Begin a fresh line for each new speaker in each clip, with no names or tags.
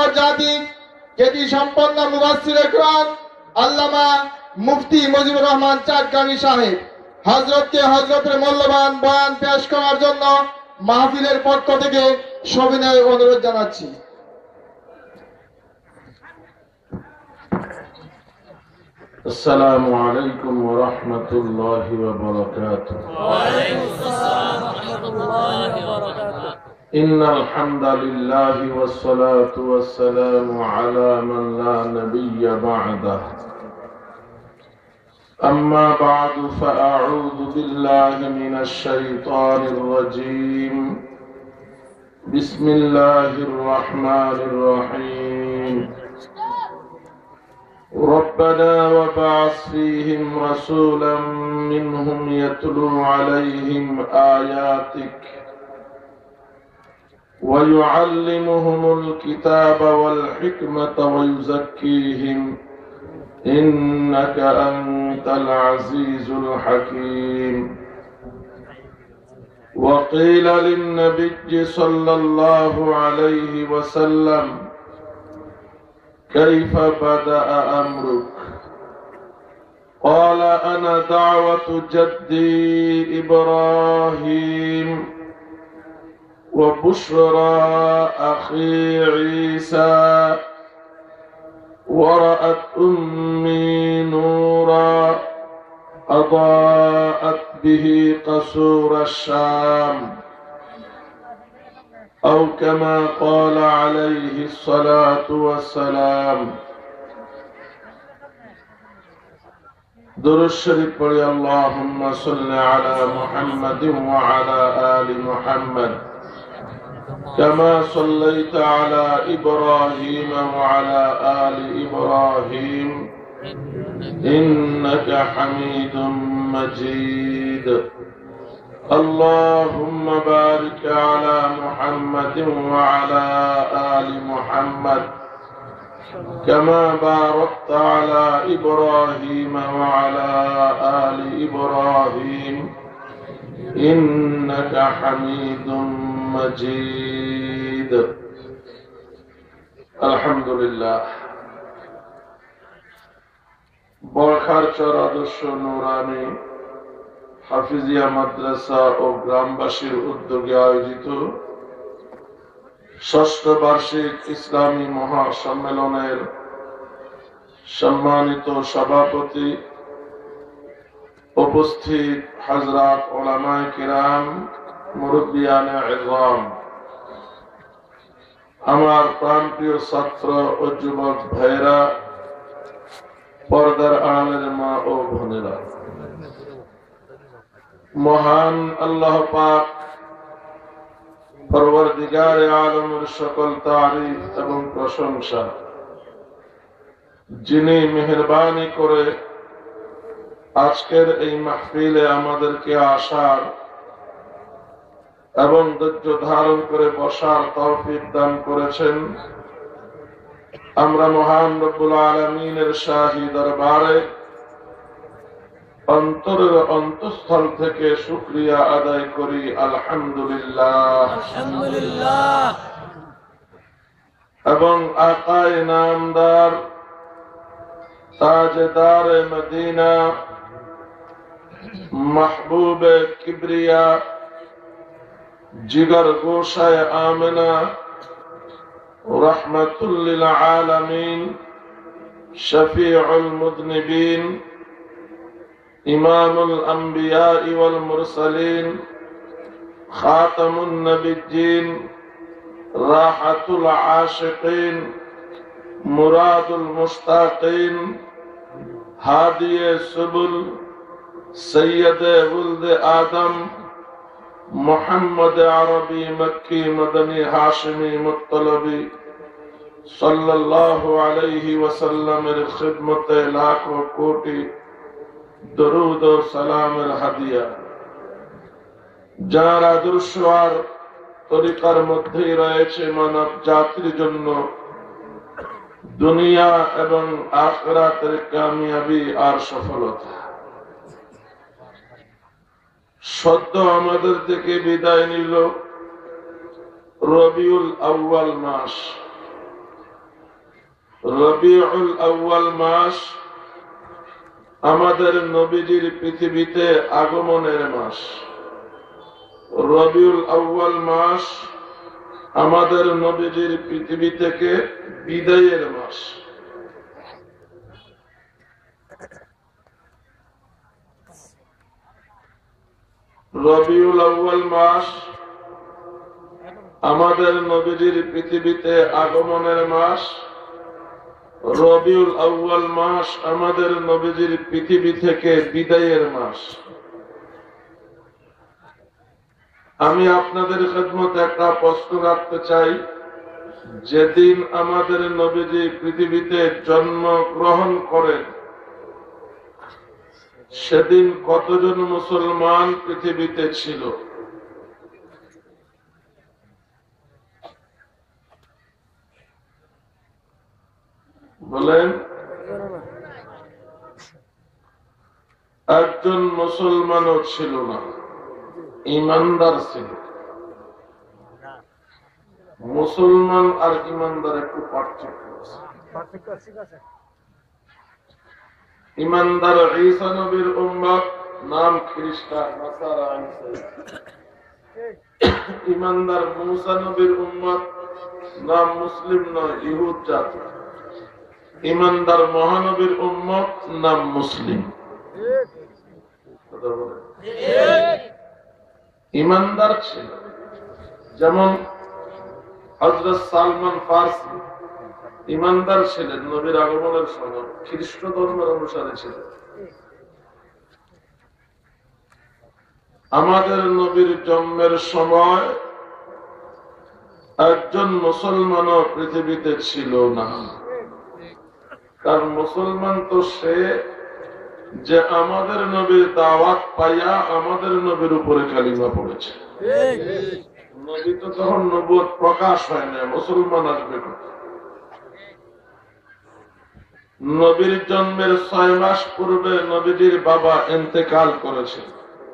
আন্তর্জাতিক খ্যাতি সম্পন্ন মুফাসসিরে কোরআন আল্লামা মুফতি মুজিবুর রহমান চাটগানি সাহেব হযরতের মূল্যবান বয়ান পেশ করার জন্য মাহফিলের পক্ষ থেকে সবিনয় অনুরোধ জানাচ্ছি।
السلام عليكم ورحمة الله وبركاته.
وعليكم السلام ورحمة الله وبركاته.
إن الحمد لله والصلاة والسلام على من لا نبي بعده. أما بعد فأعوذ بالله من الشيطان الرجيم. بسم الله الرحمن الرحيم. ربنا وبعث فيهم رسولا منهم يتلو عليهم آياتك ويعلمهم الكتاب والحكمة ويزكيهم إنك أنت العزيز الحكيم. وقيل للنبي صلى الله عليه وسلم كيف بدأ أمرك؟ قال أنا دعوة جدي إبراهيم وبشرى أخي عيسى ورأت أمي نورا أضاءت به قصور الشام أو كما قال عليه الصلاة والسلام. درود الشريف پڑھیں اللهم صل على محمد وعلى آل محمد كما صليت على إبراهيم وعلى آل إبراهيم إنك حميد مجيد. اللهم بارك على محمد وعلى آل محمد كما باركت على إبراهيم وعلى آل إبراهيم إنك حميد مجيد. الحمد لله. বরখারচর আদর্শ নুরানি হাফিজিয়া মাদ্রাসা ও গ্রামবাসীর উদ্যোগে আয়োজিত ষষ্ঠ বার্ষিক ইসলামী মহাসম্মেলনের সম্মানিত সভাপতি, উপস্থিত হযরত উলামায়ে কিরাম, মুরব্বিয়ানে ইযাম, আমার প্রাণপ্রিয় ছাত্র ও যুবক ভাইরা, পর্দার আড়ালের মা ও বোনেরা, মহান আল্লাহ পাক পরওয়ারদিগারে আলমের সকল তারিফ এবং প্রশংসা, যিনি মেহেরবানি করে আজকের এই মাহফিলে আমাদেরকে আসার এবং ধৈর্য ধারণ করে বসার তৌফিক দান করেছেন। আমরা মহান রব্বুল আলামিনের শাহী দরবারে অন্তরের অন্তঃস্থল থেকে শুকরিয়া আদায় করি, আলহামদুলিল্লাহ।
আলহামদুলিল্লাহ।
এবং আকায়ে নামদার, তাজদারে মদিনা, মাহবুবে কিবরিয়া, জিগর গোশায়ে আমিনা, রহমাতুল লিল আলামিন, শফিউল মুযনিবিন, ইমামুল আম্বিয়া ওয়াল মুরসালিন, খাতামুন নবিয়্যিন, রাহাতুল আশিকিন, মুরাদুল মুশতাকিন, হাদিয়ে সুবুল, সৈয়দে উলদে আদম, মুহাম্মদ আরবি মক্কি মদনী হাশিমি মুত্তলবি সাল্লাল্লাহু আলাইহি ওয়াসাল্লামের খিদমতে লাখো কোটি দরুদ ও সালামের হাদিয়া, যার আদর্শ আর তরিকার মধ্যেই রয়েছে মানব জাতির জন্য দুনিয়া এবং আখিরাতের কামিয়াবি আর সফলতা। সদ্য আমাদের থেকে বিদায় নিল রবিউল আউয়াল মাস। রবিউল আউয়াল মাস আমাদের নবীজির পৃথিবীতে আগমনের মাস। রবিউল আউয়াল মাস আমাদের নবীজির পৃথিবী থেকে বিদায়ের মাস। রবিউল আউয়াল মাস আমাদের নবীজির পৃথিবীতে আগমনের মাস। রবিউল আউয়াল মাস আমাদের নবীজির পৃথিবী থেকে বিদায়ের মাস। আমি আপনাদের খেদমতে একটা প্রশ্ন রাখতে চাই, যেদিন আমাদের নবীজি পৃথিবীতে জন্মগ্রহণ করেন সেদিন কতজন মুসলমান পৃথিবীতে ছিল? বলেন। একজন মুসলমানও ছিল না, ইমানদার ছিল। মুসলমান আর ইমানদার একটু পার্থক্য আছে। ইমানদার ঈসা নবীর উম্মত, নাম খ্রিস্টান নাসারা ঈসা। ইমানদার মুসা নবীর উম্মত, নাম মুসলিম নয়, ইহুদ জাতি। ইমানদার মহানবীর উম্মত, নাম মুসলিম। ইমানদার ছিল। যেমন হযরত সালমান ফারসি ইমানদার ছিলেন, নবীর আগমনের সময় খ্রিস্ট ধর্মের অনুসারী ছিলেন। আমাদের নবীর জন্মের সময় একজন মুসলমানও পৃথিবীতে ছিল না। কারণ মুসলমান তো সে যে আমাদের নবীর দাওয়াত পাইয়া আমাদের নবীর উপরে কালিমা পড়েছে। নবী তো তখন নবুয়ত প্রকাশ হয় না, মুসলমান আসবে কোথায়? নবীর জন্মের 6 মাস পূর্বে নবীজির বাবা ইন্তেকাল করেছে।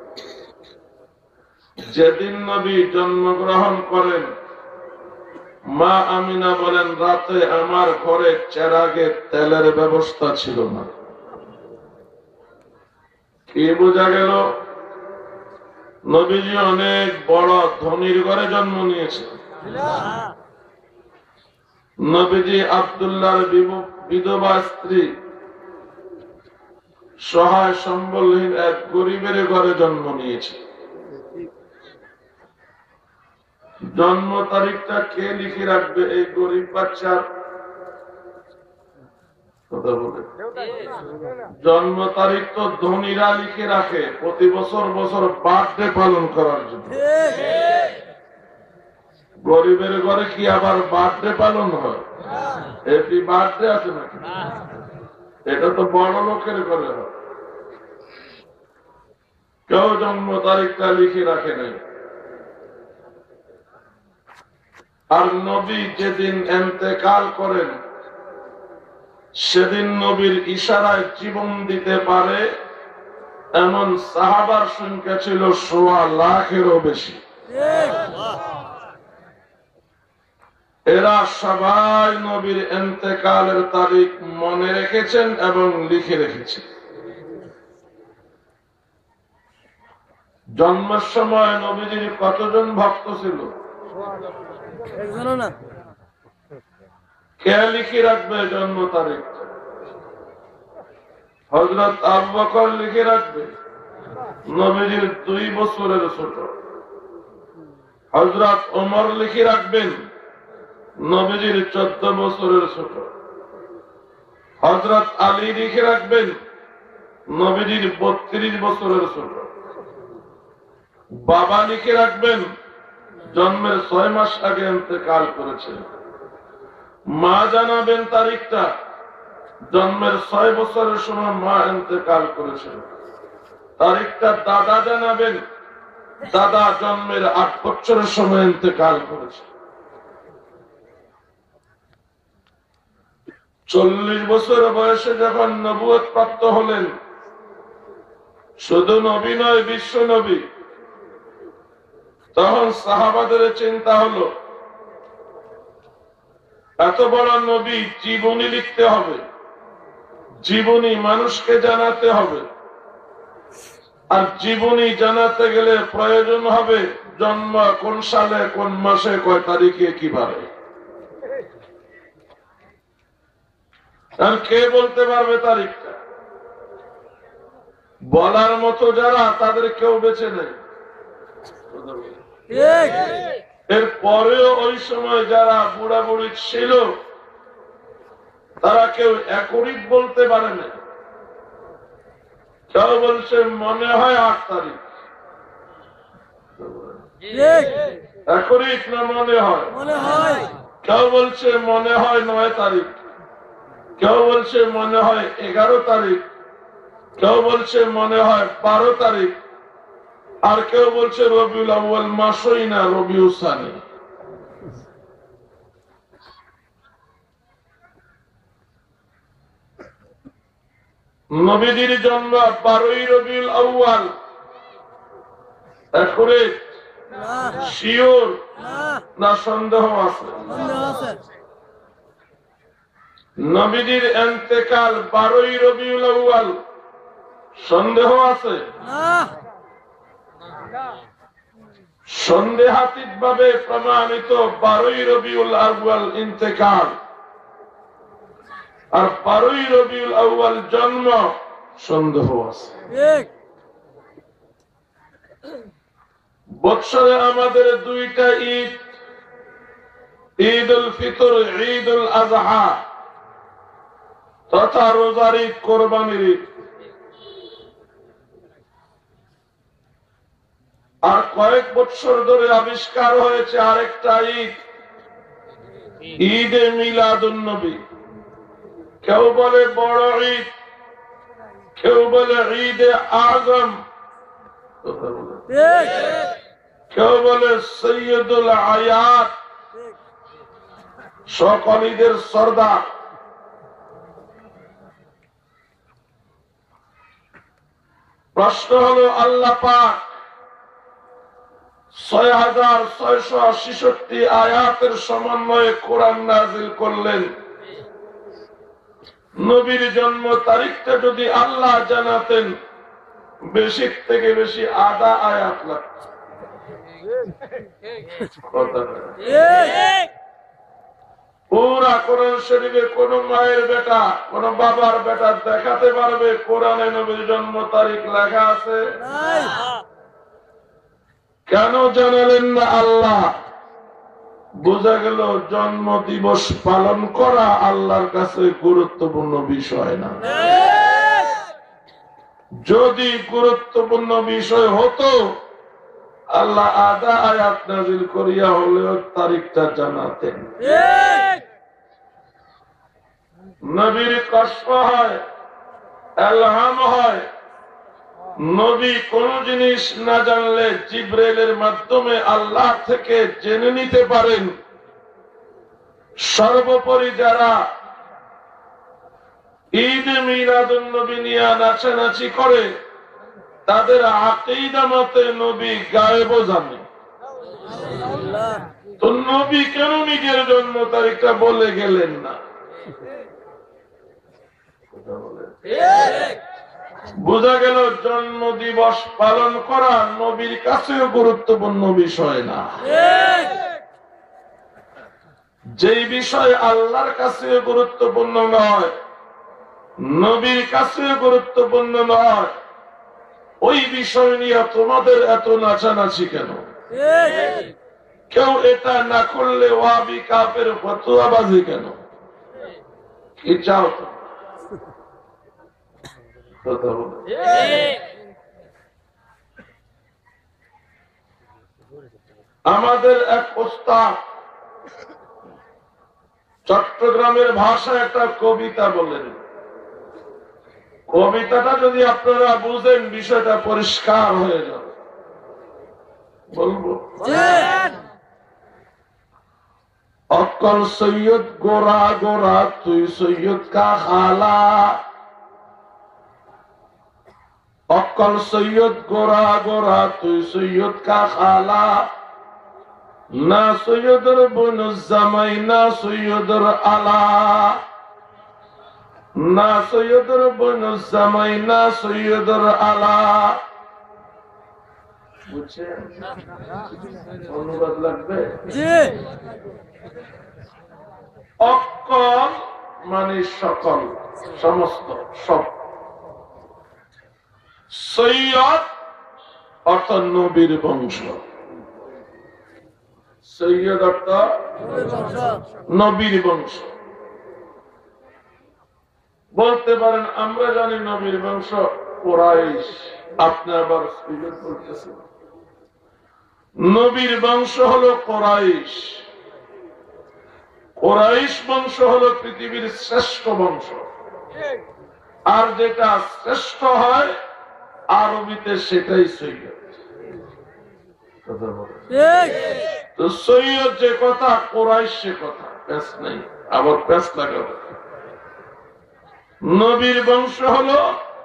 যেদিন নবী জন্মগ্রহণ করেন, মা আমিনা বলেন, রাতে আমার ঘরে চেরাগে তেলের ব্যবস্থা ছিল না। কি বোঝা গেল? নবীজি অনেক বড় ধনীর ঘরে জন্ম নিয়েছে। নবীজি আব্দুল্লাহর বিধবা স্ত্রী, সহায় সম্বলহীন এক গরিবের ঘরে জন্ম নিয়েছে। জন্ম তারিখটা কে লিখে রাখবে? এই গরিব বাচ্চার কথা বলে। জন্ম তারিখ তো ধনীরা লিখে রাখে প্রতি বছর বার্থডে পালন করার জন্য। গরিবের ঘরে কি আবার বার্থডে পালন হয়? হ্যাপি বার্থডে আছে নাকি? এটা তো বড় লোকের ঘরে হয়। কেউ জন্ম তারিখটা লিখে রাখে নাই। আর নবী যেদিন ইন্তেকাল করেন সেদিন নবীর ইশারায় জীবন দিতে পারে এমন সাহাবার সংখ্যা ছিল 1.25 লাখেরও বেশি। এরা সবাই নবীর ইন্তেকালের তারিখ মনে রেখেছেন এবং লিখে রেখেছেন। জন্মের সময় নবীজির কতজন ভক্ত ছিল? কে লিখে রাখবে জন্ম তারিখ? হযরত আবু বকর লিখে রাখবে, নবীজির 2 বছরের ছোট। হযরত ওমর লিখে রাখবেন, নবীজির 14 বছরের ছোট। হযরত আলী লিখে রাখবেন, নবীজির 32 বছরের ছোট। বাবা লিখে রাখবেন, জন্মের 6 মাস আগে ইন্তেকাল করেছেন। মা জানাবেন তারিখটা, জন্মের 6 বছরের সময় মা ইন্তেকাল করেছেন। তারিখটা দাদা জানাবেন, দাদা জন্মের 8 বছরের সময় ইন্তেকাল করেছে। 40 বছর বয়সে যখন নবুয়ত প্রাপ্ত হলেন, শুধু নবী নয়, বিশ্ব নবী, তখন সাহাবাদের চিন্তা হলো এত বড় নবী জীবনী লিখতে হবে, জীবনী মানুষকে জানাতে হবে, আর জীবনী জানাতে গেলে প্রয়োজন হবে জন্ম কোন সালে, কোন মাসে, কয় তারিখে, কিভাবে। আর কে বলতে পারবে তারিখটা? বলার মতো যারা, তাদের কেউ বেঁচে নেই। এর পরেও ওই সময় যারা বুড়া বুড়ি ছিল, তারা কেউ একরিক বলতে পারে না। কেউ বলছে মনে হয় 8 তারিখ, একরিক না মনে হয়। কেউ বলছে মনে হয় 9 তারিখ, কেউ বলছে মনে হয় 11 তারিখ, কেউ বলছে মনে হয় 12 তারিখ, আর কেউ বলছে রবিউল আউয়াল মাসই না, রবিউল সানি। নবীজির জন্ম 12ই রবিউল আউয়াল, একুরেট শিওর না সন্দেহ আছে? নবীজির ইন্তেকাল 12ই রবিউল আউয়াল, সন্দেহ আছে? সন্দেহাতীত ভাবে প্রমাণিত 12ই রবিউল আউয়াল ইন্তেকাল, আর 12ই রবিউল আউয়াল জন্ম, সন্দেহ আছে। বৎসরে আমাদের 2টা ঈদ, ঈদ উল ফিতর, ঈদ উল আজহা, তথা রোজার ঈদ, কোরবানির ঈদ। আর কয়েক বছর ধরে আবিষ্কার হয়েছে আরেকটা ঈদ, ঈদে মিলাদুন নবী। কেউ বলে বড় ঈদ, কেউ বলে ঈদে আজম, কেউ বলে সৈয়দুল আয়াত, সকল ঈদের সর্দার। প্রশ্ন হলো, আল্লাহ পাক 6666 আয়াতের সমন্বয়ে কোরআন নাজিল করলেন। নবীর জন্ম তারিখটা যদি আল্লাহ জানাতেন, বেশি থেকে বেশি আধা আয়াত লাগত। পুরা কোরআন শরীফে কোন মায়ের বেটা, কোন বাবার বেটা দেখাতে পারবে কোরআনে নবীর জন্ম তারিখ লেখা আছে? কেন জানালেন না আল্লাহ? বোঝা গেল জন্ম দিবস পালন করা আল্লাহর কাছে গুরুত্বপূর্ণ বিষয় না। যদি গুরুত্বপূর্ণ বিষয় হতো, আল্লাহ আধা আয়াত নাযিল করিয়া হলেও তারিখটা জানাতেন। নবীর কষ্ট হয়, ইলহাম হয়। নবী কোন জিনিস না জানলে জিবরাইলের মাধ্যমে আল্লাহ থেকে জেনে নিতে পারেন। সর্বোপরি যারা ঈদ মিলাদুন নবী নিয়ে নাচানাচি করে, তাদের আকীদা মতে নবী গায়েবও জানে। তো নবী কেন নিজের জন্ম তারিখটা বলে গেলেন না? বোঝা গেল জন্ম দিবস পালন করা নবীর কাছেও গুরুত্বপূর্ণ বিষয় না। যেই বিষয় আল্লাহর কাছে গুরুত্বপূর্ণ নয়, নবীর কাছে গুরুত্বপূর্ণ নয়, ওই বিষয় নিয়ে তোমাদের এত নাচানাচি কেন? কেউ এটা না করলে ওয়াহাবি কাফের ফতোয়াবাজি কেন? কি চাও? আমাদের এক ওস্তাদ চট্টগ্রামের ভাষায় একটা কবিতা বলেন। কবিতাটা যদি আপনারা বুঝেন, বিষয়টা পরিষ্কার হয়ে যাবে। বলবো, অকল সৈয়দ গোরা গোরা তুই সৈয়দ কা খালা, অকল সৈয়দ গোরা গোরা তুই সৈয়দ কা খালা, না সৈয়দের বনুজ্জামাই, না সৈয়দের আলা, না সৈয়দের বনুজ্জামাই, না সৈয়দের আলা। বুঝছেন? অনুবাদ লাগবে? অকল মানে সকল, সমস্ত, সব। সৈয়দ অর্থ নবীর বংশ, সৈয়দ অর্থ নবীর বংশ। বলতে পারেন আমরা জানি নবীর বংশ কুরাইশ, আপনি আবার সৈয়দ বলতেছেন। নবীর বংশ হলো কুরাইশ, কুরাইশ বংশ হলো পৃথিবীর শ্রেষ্ঠ বংশ। আর যেটা শ্রেষ্ঠ হয় আরবিতে সেটাই সৈয়দ। তো সৈয়দ যে কথা, কুরাইশ সে কথা, প্যাঁচ নেই, আবার প্যাঁচ লাগাবে। নবীর বংশ হলো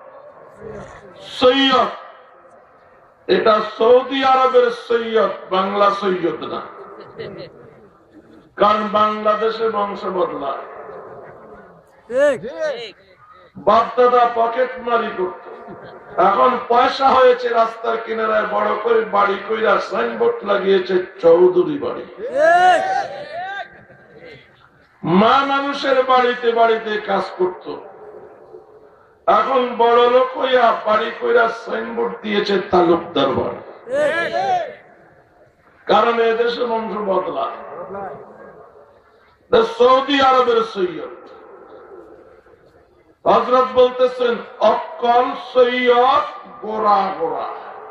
সৈয়দ, এটা সৌদি আরবের সৈয়দ, বাংলা সৈয়দ না। কারণ বাংলাদেশে বংশ বদলায়। বাপদাদা পকেট মারি করত, এখন পয়সা হয়েছে, রাস্তার কিনারায় বড় করে বাড়ি কইরা সাইনবোর্ড লাগিয়েছে চৌধুরী বাড়ি। মা মানুষের বাড়িতে বাড়িতে কাজ করত, এখন বড় লোক হইয়া বাড়ি কইরা সাইনবোর্ড দিয়েছে তালুকদার বাড়ি। কারণ এদেশে বংশ বদলায়। সৌদি আরবের সৈয়দ হযরত বলতেছেন অকল সৈয়দ গোরা গোরা।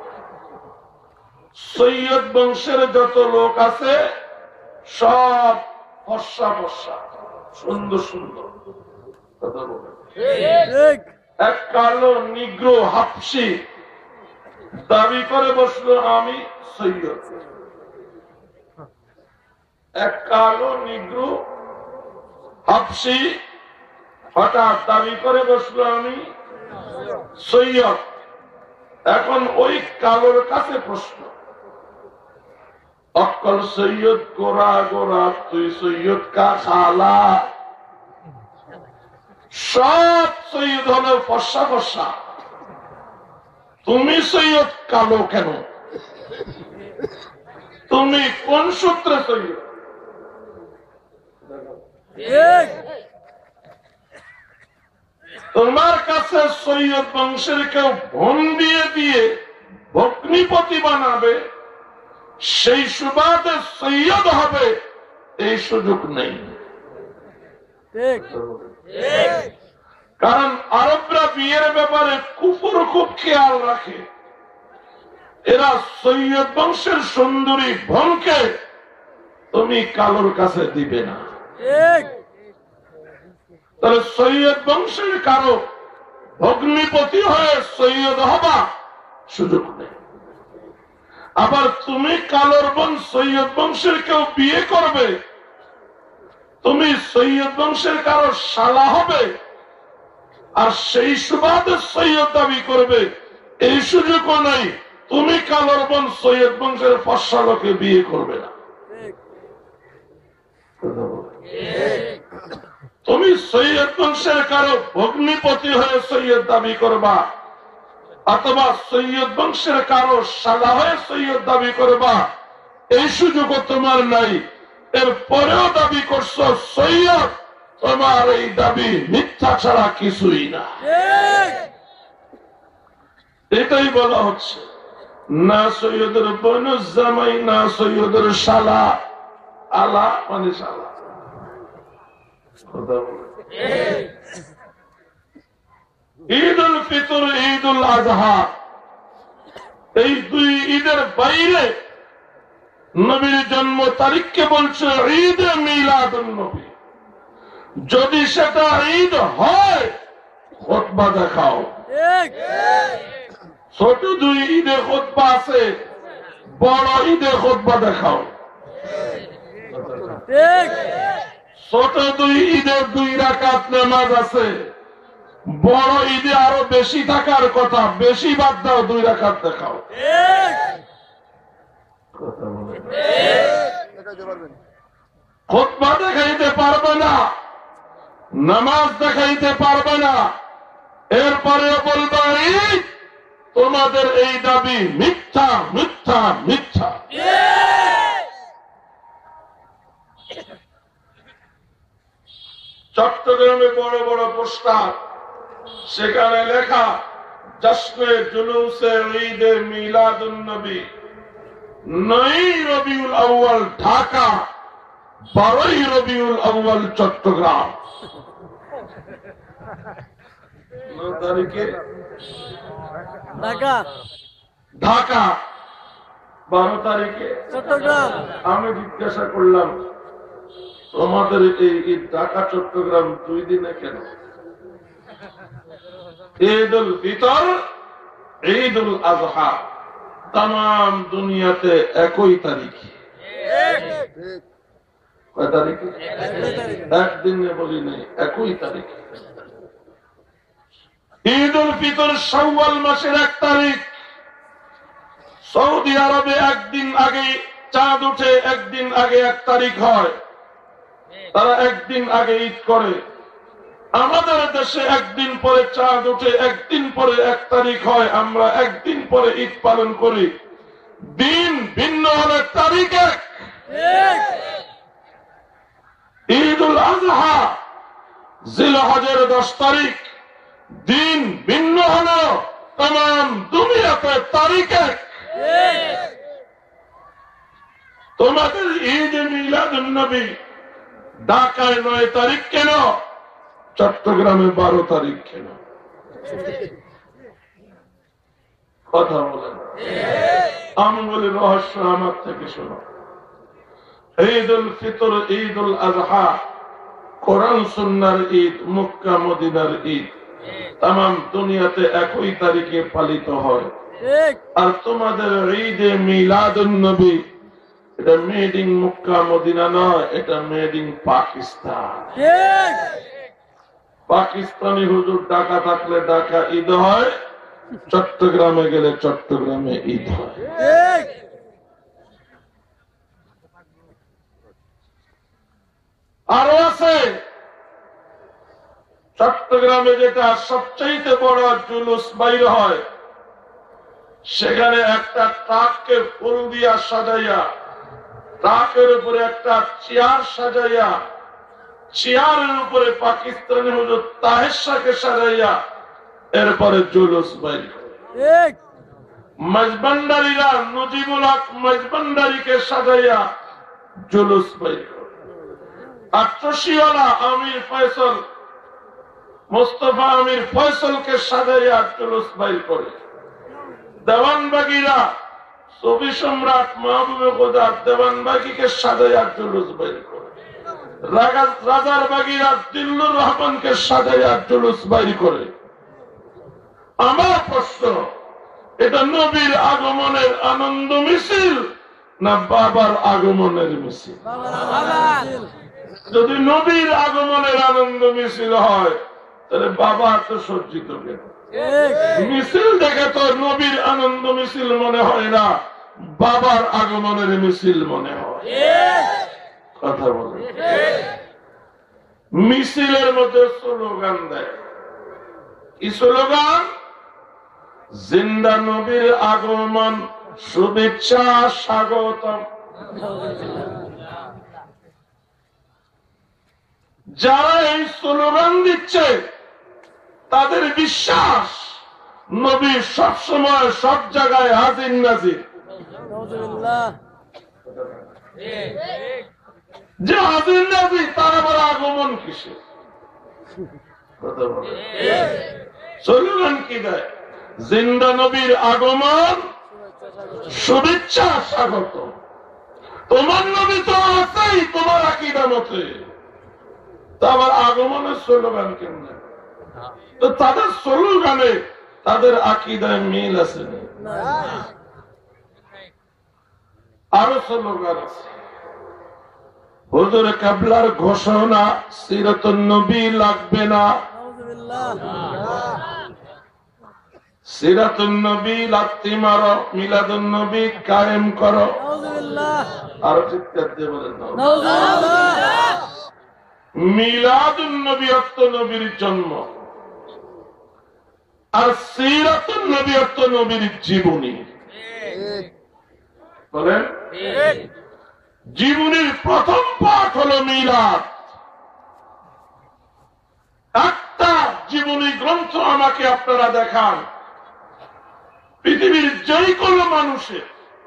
সৈয়দ বংশের যত লোক আছে সব ফর্সা ফর্সা, সুন্দর সুন্দর। কথা বলেন। এক কালো নিগ্রো হাফসি দাবি করে বসলো আমি সৈয়দ। এক কালো নিগ্রো হাফসি হঠাৎ দাবি করে বসলো আমি সৈয়দ। এখন ওই কালোর কাছে প্রশ্ন, অক্কল সৈয়দ গোরা গোরা, তুই সৈয়দ কা খালা। সব সৈয়দ হলো ফর্সা ফর্সা, তুমি সৈয়দ কালো কেন? তুমি কোন সূত্রে সৈয়দ? তোমার কাছে সৈয়দ বংশের কেউ ভন দিয়ে দিয়ে ভগ্নিপতি বানাবে, সেই সুবাদে সৈয়দ হবে, এই সুযোগ নেই। কারণ আরবরা বিয়ের ব্যাপারে কুফর খুব খেয়াল রাখে। এরা সৈয়দ বংশের সুন্দরী ভনকে তুমি কালোর কাছে দিবে না। তাহলে সৈয়দ বংশের কারো ভগ্নিপতি হয়ে সৈয়দ হবা সুযোগ নেই। আবার তুমি কালোর বোন সৈয়দ বংশের কেউ বিয়ে করবে, তুমি সৈয়দ বংশের কারো শালা হবে, আর সেই সুবাদে সৈয়দ দাবি করবে, এই সুযোগও নেই। তুমি কালোর বোন সৈয়দ বংশের ফর্সা লোকে বিয়ে করবে না। তুমি সৈয়দ বংশের কারো ভগ্নিপতি হয়ে সৈয়দ দাবি করবা, অথবা সৈয়দ বংশের কারো শালা হয়ে সৈয়দ দাবি করবা, এই সুযোগও তোমার নাই। এর পরেও দাবি করছো সৈয়দ, তোমার এই দাবি মিথ্যা ছাড়া কিছুই না। এটাই বলা হচ্ছে, না সৈয়দের বনুজ্জামাই, না সৈয়দের শালা। আলা মানে শালা। ঈদ উল ফিতর, ঈদ উল আজহা, এই দুই ঈদের বাইরে নবীর জন্ম তারিখকে বলছে ঈদ মিলাদুন নবী। যদি সেটা ঈদ হয় খুতবা দেখাও। ছোট দুই ঈদের খুতবা আছে, বড় ঈদের খুতবা দেখাও। ছোট দুই ঈদের 2 রাকাত নামাজ আছে, বড় ঈদে আরো বেশি থাকার কথা, বেশি বাদ দাও, 2 রাকাত দেখাও। খুতবা দেখাইতে পারবে না, নামাজ দেখাইতে পারবে না, এরপরে বলবা তোমাদের এই দাবি মিথ্যা মিথ্যা মিথ্যা। চট্টগ্রামে বড় বড় পোস্টার, সেখানে লেখা জশ্নে জুলুসে ঈদে মিলাদুন নবী 9 রবিউল আউয়াল ঢাকা, 12 রবিউল আউয়াল চট্টগ্রাম। 9 তারিখে ঢাকা, 12 তারিখে
চট্টগ্রাম।
আমি জিজ্ঞাসা করলাম তোমাদের এই ঈদ ঢাকা চট্টগ্রাম 2 দিনে কেন? ঈদ উল ফিতর, ঈদ উল আজহা তাম দুনিয়াতে একই তারিখে। কয় তারিখে? একদিনে বলি নেই, একই তারিখে। ঈদ উল ফিতর শাওয়াল মাসের 1 তারিখ। সৌদি আরবে একদিন আগে চাঁদ উঠে, একদিন আগে 1 তারিখ হয়, তারা একদিন আগে ঈদ করে। আমাদের দেশে একদিন পরে চাঁদ উঠে, একদিন পরে 1 তারিখ হয়, আমরা একদিন পরে ঈদ পালন করি। দিন ভিন্ন হলে তারিখ এক। ঈদ উল আজহা জিলহজের 10 তারিখ, দিন ভিন্ন হলেও তাম দুনিয়াতে তারিখ এক। তোমাদের ঈদ মিলাদুন নবী ঢাকায় 9 তারিখ কেন, চট্টগ্রামে 12 তারিখ কেন? কথা বলেন। আমি বলি রহস্য আমার থেকে শোনো। ঈদ উল ফিতর, ঈদ উল আজহা কোরআন সুন্নাহর ঈদ, মক্কা মদিনার ঈদ তাম দুনিয়াতে একই তারিখে পালিত হয়। আর তোমাদের ঈদে মিলাদুন নবী এটা মেড ইন মক্কা মদিনা নয়, এটা মেড ইন পাকিস্তান। পাকিস্তানি হুজুর ঢাকা থাকলে ঢাকা ঈদ হয়, চট্টগ্রামে গেলে চট্টগ্রামে ঈদ হয়। আরো আছে চট্টগ্রামে যেটা সবচাইতে বড় জুলুস বাইর হয়, সেখানে একটা ট্রাককে ফুল দিয়া সাজাইয়া, ট্রাকের উপরে একটা চেয়ার সাজাইয়া, চেয়ারের উপরে পাকিস্তানি হুজুর তাহের শাহকে সাজাইয়া এরপরে জুলুস বাইর করে। মজবন্ডারীরা নজিবুল হক মজবন্ডারীকে সাজাইয়া জুলুস বাইর করে। আর চশিওয়ালা আমির ফয়সল, মোস্তফা আমির ফয়সলকে সাজাইয়া জুলুস বাইর করে। দেওয়ানবাগীরা সবি সম্রাট মাহবুবে খোদা দেওয়ানবাগীকে সাজাইয়া জুলুস বাইর করে। রাজার বাগীরা দিল্লুর রহমানকে সাজাইয়া জুলুস বাইর করে। আমার প্রশ্ন, এটা নবীর আগমনের আনন্দ মিছিল না বাবার আগমনের মিছিল? যদি নবীর আগমনের আনন্দ মিছিল হয় তাহলে বাবা তো সজ্জিত কেন? মিছিল দেখে তো নবীর আনন্দ মিছিল মনে হয় না, বাবার আগমনের মিছিল মনে হয়। কথা বলে। মিছিলের মধ্যে স্লোগান দেয়। কি স্লোগান? জিন্দা নবীর আগমন, শুভেচ্ছা, স্বাগতম। যারা এই স্লোগান দিচ্ছে তাদের বিশ্বাস নবী সবসময় সব জায়গায় হাজির নাজির। যে হাজির নাজির তার আবার আগমন কিসে? স্লোগান কি দেয়? জিন্দা নবীর আগমন, শুভেচ্ছা, স্বাগত। তোমার নবী তো আছেই তোমার আকীদা মতে, তা আবার আগমনের স্লোগান কেমন? তো তাদের স্লোগানে তাদের আকীদায় মিল আছে না? আরো স্লোগান আছে। হুজুর কাবলার ঘোষণা, সিরাতুন নবী লাগবে না। সিরাতুন নবী লাত্তি মারো, মিলাদুন নবী কায়েম করো। আর চিৎকার দিয়ে বলেন মিলাদুন নবী অর্থ নবীর জন্ম, আর সিরাতুন নবী অর্থ নবীর জীবনী। বলেন জীবনীর প্রথম পাঠ হলো মিলাদ। একটা জীবনী গ্রন্থ আমাকে আপনারা দেখান পৃথিবীর যেই কোনো মানুষের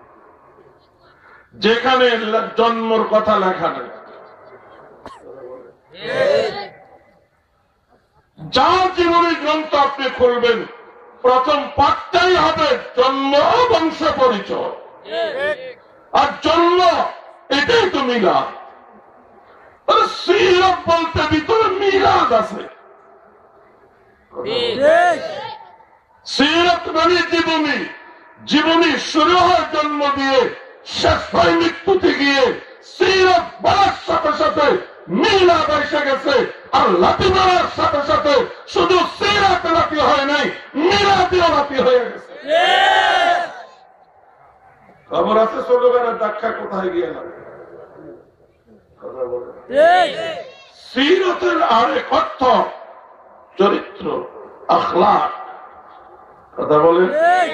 যেখানে জন্মর কথা লেখা নেই। যার জীবনী গ্রন্থ আপনি খুলবেন প্রথম পাঠটাই হবে জন্ম বংশ পরিচয়, আর জন্ম এটাই তো মিলাদ। সিরাত বলতে ভিতরে মিলাদ আছে। সিরাত মানে জীবনী, জীবনী শুরু হয় জন্ম দিয়ে, শেষ হয় মৃত্যুতে গিয়ে। সিরাত বলার সাথে সাথে মিলাদ এসে গেছে, আর লাঠি মারার সাথে সাথে শুধু সিরাত লাঠি হয় নাই, মিলাদিও লাঠি হয়ে গেছে। খবর আছে স্লোগানের ব্যাখ্যা কোথায় গিয়ে না। সিরাতের আরেক অর্থ চরিত্র, আখলাক। কথা বলেন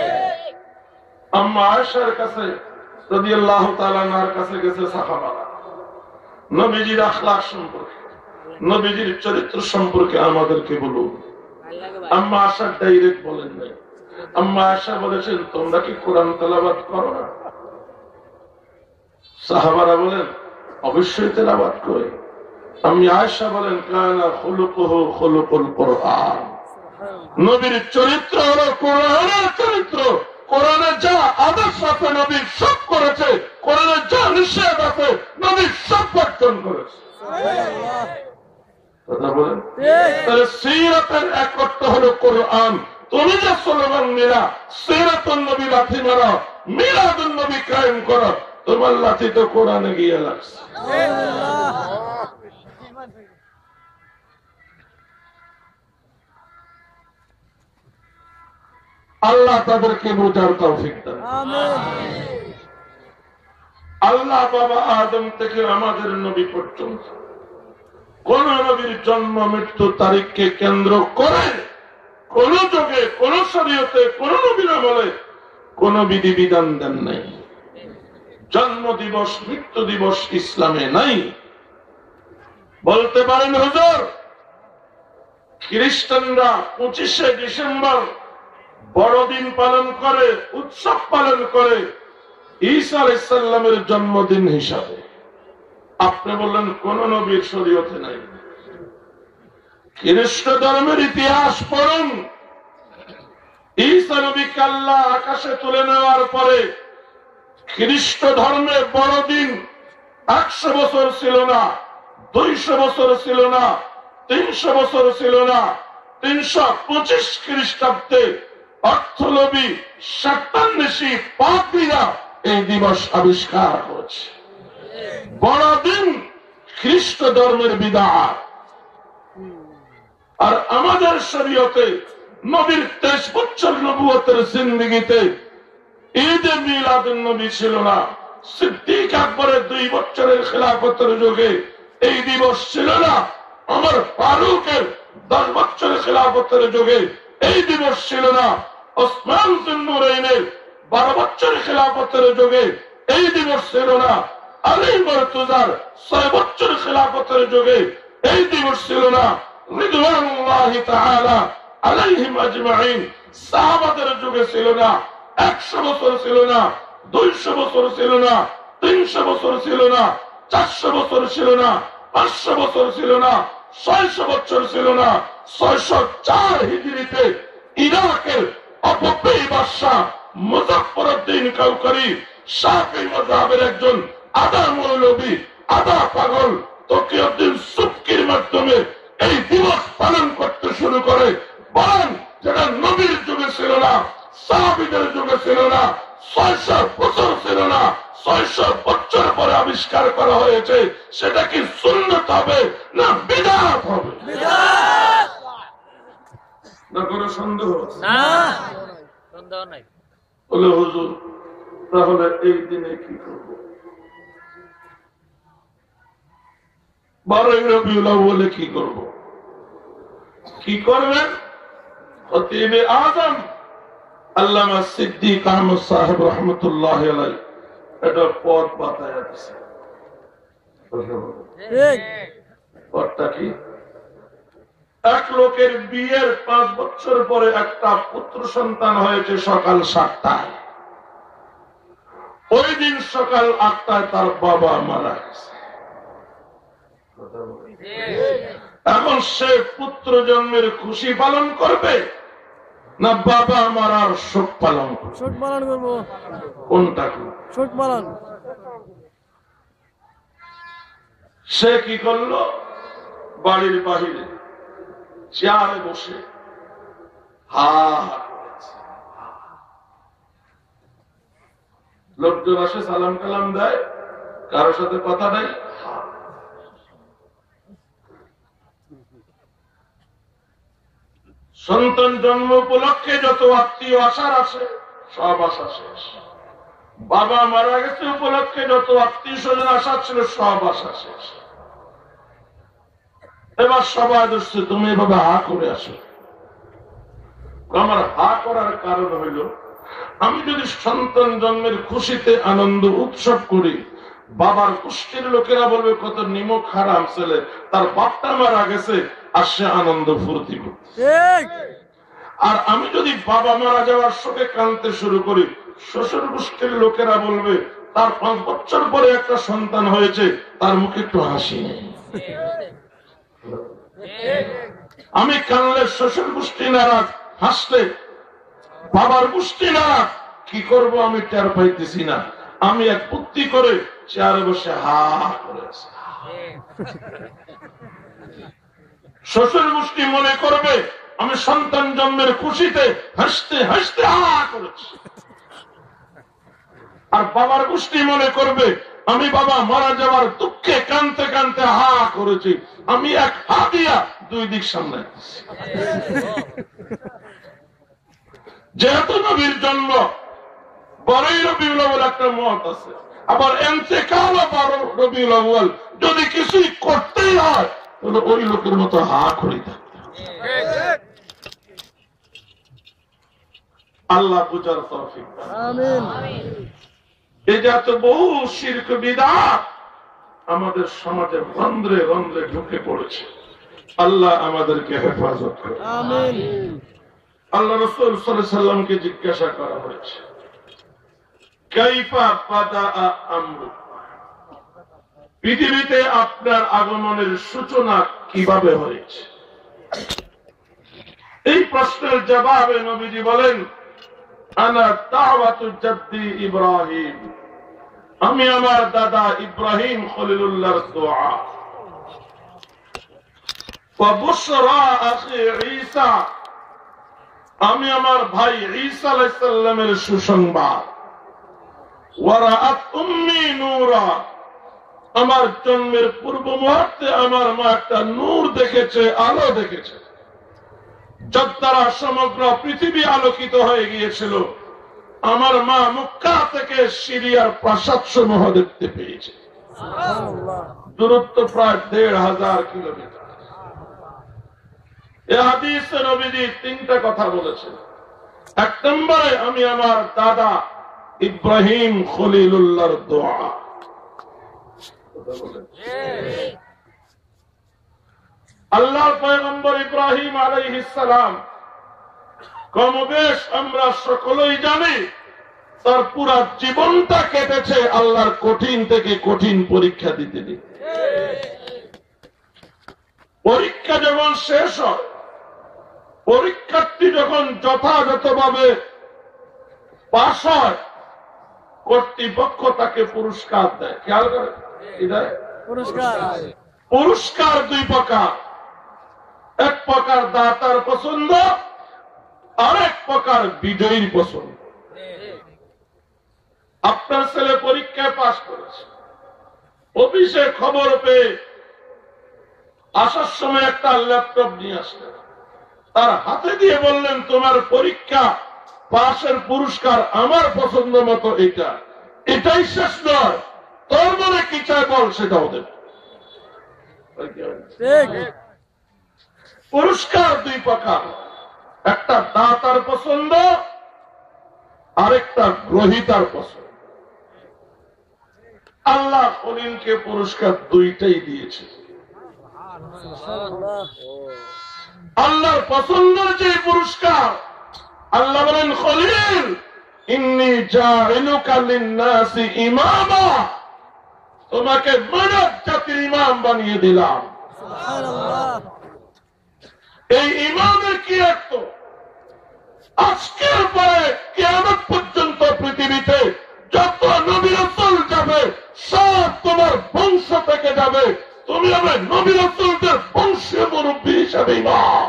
আম্মা আয়েশার কাছে রাদিয়াল্লাহু তাআলা আনহার কাছে গেছে সাহাবারা, নবীজির আখলাক সম্পর্কে, নবীজির চরিত্র সম্পর্কে আমাদেরকে বলুন। আম্মা আয়েশা ডাইরেক্ট বলেন নাই। আম্মা আয়েশা বলেছেন তোমরা কি কোরআন তেলাওয়াত করো না? সাহাবারা বলেন অবশ্যই তেলাওয়াত করি। আম্মা আয়েশা বলেন কানা খুলুকুহু খুলুকুল কুরআন, নবীর চরিত্র হলো কোরআনের চরিত্র। কোরআনে যা আদেশ আছে নবী সব করেছে, কোরআনে যা নিষেধ আছে নবী সব বর্জন করেছে। কথা বলেন তাহলে সিরাতের এক অর্থ হলো কোরআন। তুমি যে স্লোগান মিলা সিরাতুন নবী লাঠি মারো, মিলাদুন নবী কায়েম করো, তোমার লাঠি তো কোরআনে গিয়ে লাগছে। আল্লাহ তাদেরকে বোঝার তৌফিক দেন। আল্লাহ বাবা আদম থেকে আমাদের নবী পর্যন্ত কোন নবীর জন্ম মৃত্যু তারিখকে কেন্দ্র করে কোন যুগে, কোন শরীয়তে, কোন নবীর আমলে কোন বিধিবিধান দেন নাই। জন্ম দিবস, মৃত্যু দিবস ইসলামে নাই। বলতে পারেন হুজুর খ্রিস্টানরা 25শে ডিসেম্বর বড়দিন পালন করে, উৎসব পালন করে ঈসা আলাইহিস সালামের জন্মদিন হিসাবে। আপনি বললেন কোন নবীর শরীয়তে নাই। খ্রিস্ট ধর্মের ইতিহাস পড়ুন। ঈসা নবীকে আল্লাহ আকাশে তুলে নেওয়ার পরে খ্রিস্ট ধর্মের বড়দিন 100 বছর ছিল না, 200 বছর ছিল না, 300 বছর ছিল না। 325 খ্রিস্টাব্দে অর্থলোভী শয়তাননেশী পাপীরা এই দিবস আবিষ্কার করেছে। বড়দিন খ্রিস্ট ধর্মের বিধান। আর আমাদের শরীয়তে নবীর 23 বছর নবুয়তের জিন্দেগিতে ঈদে মিলাদুন নবী ছিল না। সিদ্দিক আকবরের 2 বছরের খেলাফতের যুগে এই দিবস ছিল না। ওমর ফারুকের 10 বছরের খেলাফতের যুগে এই দিবস ছিল না। ওসমান যুন্নুরাইনের 12 বছরের খেলাফতের যুগে এই দিবস ছিল না। আলী মুর্তজার 6 বছরের খেলাফতের যুগে এই দিবস ছিল না। রিদওয়ানুল্লাহি তাআলা আলাইহিম আজমাইন সাহাবাদের যুগে ছিল না। 100 বছর ছিল না, 200 বছর ছিল না, 300 বছর ছিল না, 400 বছর ছিল না, 500 বছর ছিল না, 600 বছর ছিল না। 604 হিজরিতে ইরাকের অপব্যয়ী বাদশা মুজাফফরউদ্দিন কাউকারি শাফি মাযহাবের একজন আধা মৌলবী, আধা পাগল তকিউদ্দিন সুবকির মাধ্যমে এই দিবস পালন করতে শুরু করে। বলেন যেটা নবীর যুগে ছিল না, সাহাবীদের যুগে ছিল না, 600 বছর ছিল না, 600 বছর পরে আবিষ্কার করা হয়েছে, সেটা কি সুন্নত হবে না বিদআত হবে? না কোনো সন্দেহ না। বলে হুজুর তাহলে এই দিনে কি করব? 12 রবিউল আউয়ালে কি করব? কি করবেন? খতিবে আযম আল্লামা সিদ্দিক আহমদ সাহেব রাহমাতুল্লাহি আলাইহি এটা পথ বাতায়া দিয়েছে। পথটা কি? এক লোকের বিয়ের 5 বছর পরে একটা পুত্র সন্তান হয়েছে সকাল 7টায়। ওই দিন সকাল 8টায় তার বাবা মারা গেছে। এখন সে পুত্র জন্মের খুশি পালন করবে না বাবা মারার শোক পালন করবে?
শোক পালন করবো।
কোনটা কি?
শোক পালন।
সে কি করলো? বাড়ির বাহিরে চেয়ারে বসে হা করেছে। লোকজন আসে সালাম কালাম দেয়, কারোর সাথে কথা নাই। সন্তান জন্ম উপলক্ষে যত আত্মীয় আসার আসে সব আসা শেষ। বাবা মারা গেছে উপলক্ষে যত আত্মীয় স্বজন আসার ছিল সব আসা শেষ। এবার সবাই দোষছে তুমি এভাবে হা করে আসো। আমার হা করার কারণ হইল আমি যদি সন্তান জন্মের খুশিতে আনন্দ উৎসব করি, বাবার গোষ্ঠীর লোকেরা বলবে কত নিমক হারাম ছেলে, তার বাপটা মারা গেছে আর সে আনন্দ ফুর্তি করছে। আর আমি যদি বাবা মারা যাওয়ার শোকে কাঁদতে শুরু করি, শ্বশুর গোষ্ঠীর লোকেরা বলবে তার 5 বছর পরে একটা সন্তান হয়েছে, তার মুখে একটু হাসি নেই। আমি কানলে শ্বশুর গোষ্ঠী নারাজ, হাসলে বাবার গোষ্ঠী নারাজ। কি করব আমি টের পাইতেছি না। আমি এক বুদ্ধি করে চেয়ারে বসে হা করে আছি। শ্বশুর গোষ্ঠী মনে করবে আমি সন্তান জন্মের খুশিতে হাসতে হাসতে হা করেছি, আর বাবার গোষ্ঠী মনে করবে আমি বাবা মারা যাওয়ার দুঃখে কানতে কানতে হা করেছি। আমি এক হা দিয়া 2 দিক সামনে। যেহেতু নবীর জন্ম 12 রবিউল আউয়াল একটা মত আছে, আবার ইন্তেকাল 12 রবিউল আউয়াল। যদি কিছুই করতেই হয় তাহলে ওই লোকের মতো হা করে থাকতে হবে। আল্লাহ বুঝার তৌফিক দান। আমিন। এই যে এত বহু শিরক বিদআত আমাদের সমাজে রন্ধ্রে রন্ধ্রে ঢুকে পড়েছে, আল্লাহ আমাদেরকে হেফাজত করে। আমিন। আল্লাহ রাসূল সাল্লাল্লাহু আলাইহি সাল্লামকে জিজ্ঞাসা করা হয়েছে কাইফা বাদা আমরু, পৃথিবীতে আপনার আগমনের সূচনা কিভাবে হয়েছে? এই প্রশ্নের জবাবে নবীজি বলেন আনা দাওয়াতু জাদ্দি ইব্রাহিম, আমি আমার দাদা ইব্রাহিম খলিলুল্লাহর দোয়া। ওয়া বুশরা আখি ঈসা, আমি আমার ভাই ঈসা আলাইহিস সালামের সুসংবাদ। ওয়া রাআত উম্মি নূরা, আমার জন্মের পূর্ব মুহূর্তে আমার মা একটা নূর দেখেছে, আলো দেখেছে, যার দ্বারা সমগ্র পৃথিবী আলোকিত হয়ে গিয়েছিল। আমার মা মক্কা থেকে সিরিয়ার প্রাসাদ সমূহ দেখতে পেয়েছে। দূরত্ব প্রায় 1500 কিলোমিটার। এই হাদিসে নবীজি 3টা কথা বলেছেন। 1 নম্বরে আমি আমার দাদা ইব্রাহিম খলিলুল্লাহর দোয়া। আল্লাহর পয়গম্বর ইব্রাহিম আলাইহিস সালাম, কমবেশ আমরা সকলেই জানি, তার পুরা জীবনটা কেটেছে আল্লাহর কঠিন থেকে কঠিন পরীক্ষা দিতে দিতে। পরীক্ষা যখন শেষ হয়, পরীক্ষার্থী যখন যথাযথভাবে পাশ হয়, কর্তৃপক্ষ তাকে পুরস্কার দেয়। খেয়াল করে পুরস্কার 2 প্রকার। এক প্রকার দাতার পছন্দ, আরেক প্রকার বিজয়ীর পছন্দ। আপনার ছেলে পরীক্ষায় পাশ করেছে, অফিসে খবর পেয়ে আসার সময় একটা ল্যাপটপ নিয়ে আসলেন, তার হাতে দিয়ে বললেন তোমার পরীক্ষা পাশের পুরস্কার আমার পছন্দ মতো এটা, এটাই শেষ নয়, তোর মনে কি চায় বল সেটাও দেবে। পুরস্কার দুই প্রকার, একটা দাতার পছন্দ, আরেকটা গ্রহিতার পছন্দ। আল্লাহ খলিলকে পুরস্কার দুইটাই দিয়েছে। আল্লাহর পছন্দের যে পুরস্কার, আল্লাহ বলেন খলিল ইন্নী জাইলুকা লিন-নাসি ইমামা, তোমাকে মানব জাতির ইমাম বানিয়ে দিলাম। এই ইমামের কি অর্থ? আজকের পরে কিয়ামত পর্যন্ত পৃথিবীতে যত নবী রাসূল যাবে সব তোমার বংশ থেকে যাবে, তুমি হবে নবী রাসূলদের বংশীয় মুরব্বী হিসাবে ইমাম।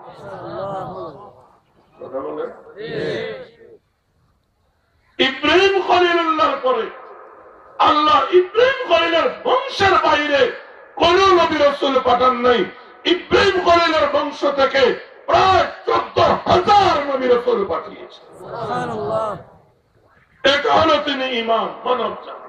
ইব্রাহিম খলিলুল্লাহর পরে আল্লাহ ইব্রাহিম খলিলের বংশের বাইরে কোন নবী রাসূল পাঠান নাই। ইব্রাহিম খলিলের বংশ থেকে প্রায় 14,000 নবী রাসূল পাঠিয়েছে। এটা হলো তিনি ইমাম মানব জাতি।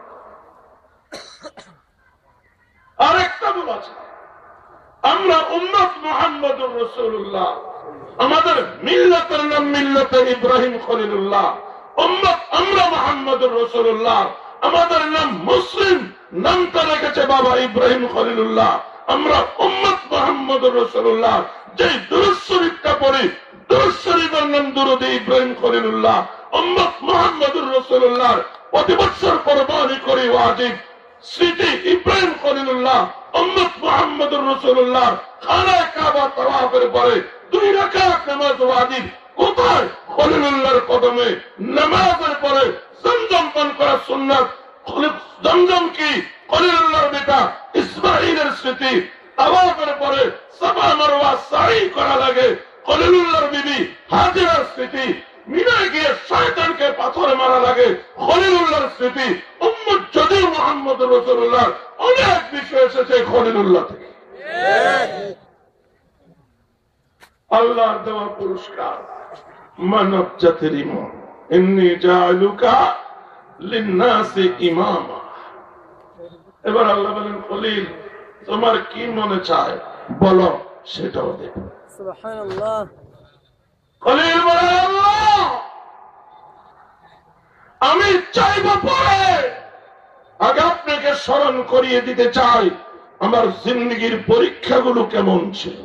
আরেকটা বলেছে আমরা উম্মত মুহাম্মদুর রাসূলুল্লাহ, আমাদের মিল্লাতের নাম মিল্লাতে ইব্রাহিম খলিলুল্লাহ, উম্মত আমরা মুহাম্মদুর রাসূলুল্লাহ, আমাদের নাম মুসলিম, নামটা রেখেছে বাবা ইব্রাহিম খলিলুল্লাহ। আমরা উম্মত মুহাম্মদুর রাসূলুল্লাহ, যে দুরূদ শরীফটা পড়ি দুরূদ শরীফের নাম দুরূদ ইব্রাহিম খলিলুল্লাহ। উম্মত মুহাম্মদুর রাসূলুল্লাহ প্রতি বছর কোরবানি করি ওয়াজিব স্মৃতি ইব্রাহিম খলিলুল্লাহ। উম্মত মুহাম্মদুর রাসূলুল্লাহ খানায়ে কাবা তাওয়াফের পরে 2 রাকাত নামাজ ওয়াজিব কোথায়? খলিলুল্লাহর কদমে। নামাজের পরে জমজম পান করা সুন্নাত। জমজম কি? খলিলুল্লাহর বেটা ইসমাঈলের স্মৃতি। তাওয়াফের পরে সাফা মারওয়া সাই করা লাগে, খলিলুল্লাহর বিবি হাজেরার স্মৃতি। মিনায় গিয়ে শয়তানকে পাথরে মারা লাগে, খলিলুল্লাহর স্মৃতি। উম্মত যদিও মুহাম্মদুর রাসূলুল্লাহ অনেক বিষয় এসেছে খলিলুল্লাহ থেকে। আল্লাহর দেওয়া পুরস্কার মানব জাতির ইমাম। ইন্নী জাইলুকা লিন-নাসি ইমামা। এবার আল্লাহ বলেন খলিল তোমার কি মনে চায় বলো সেটাও দেব।
সুবহানাল্লাহ।
খলিল বলে আল্লাহ আমি চাইব পরে, আগে আপনাকে স্মরণ করিয়ে দিতে চাই আমার জিন্দেগীর পরীক্ষাগুলো কেমন ছিল।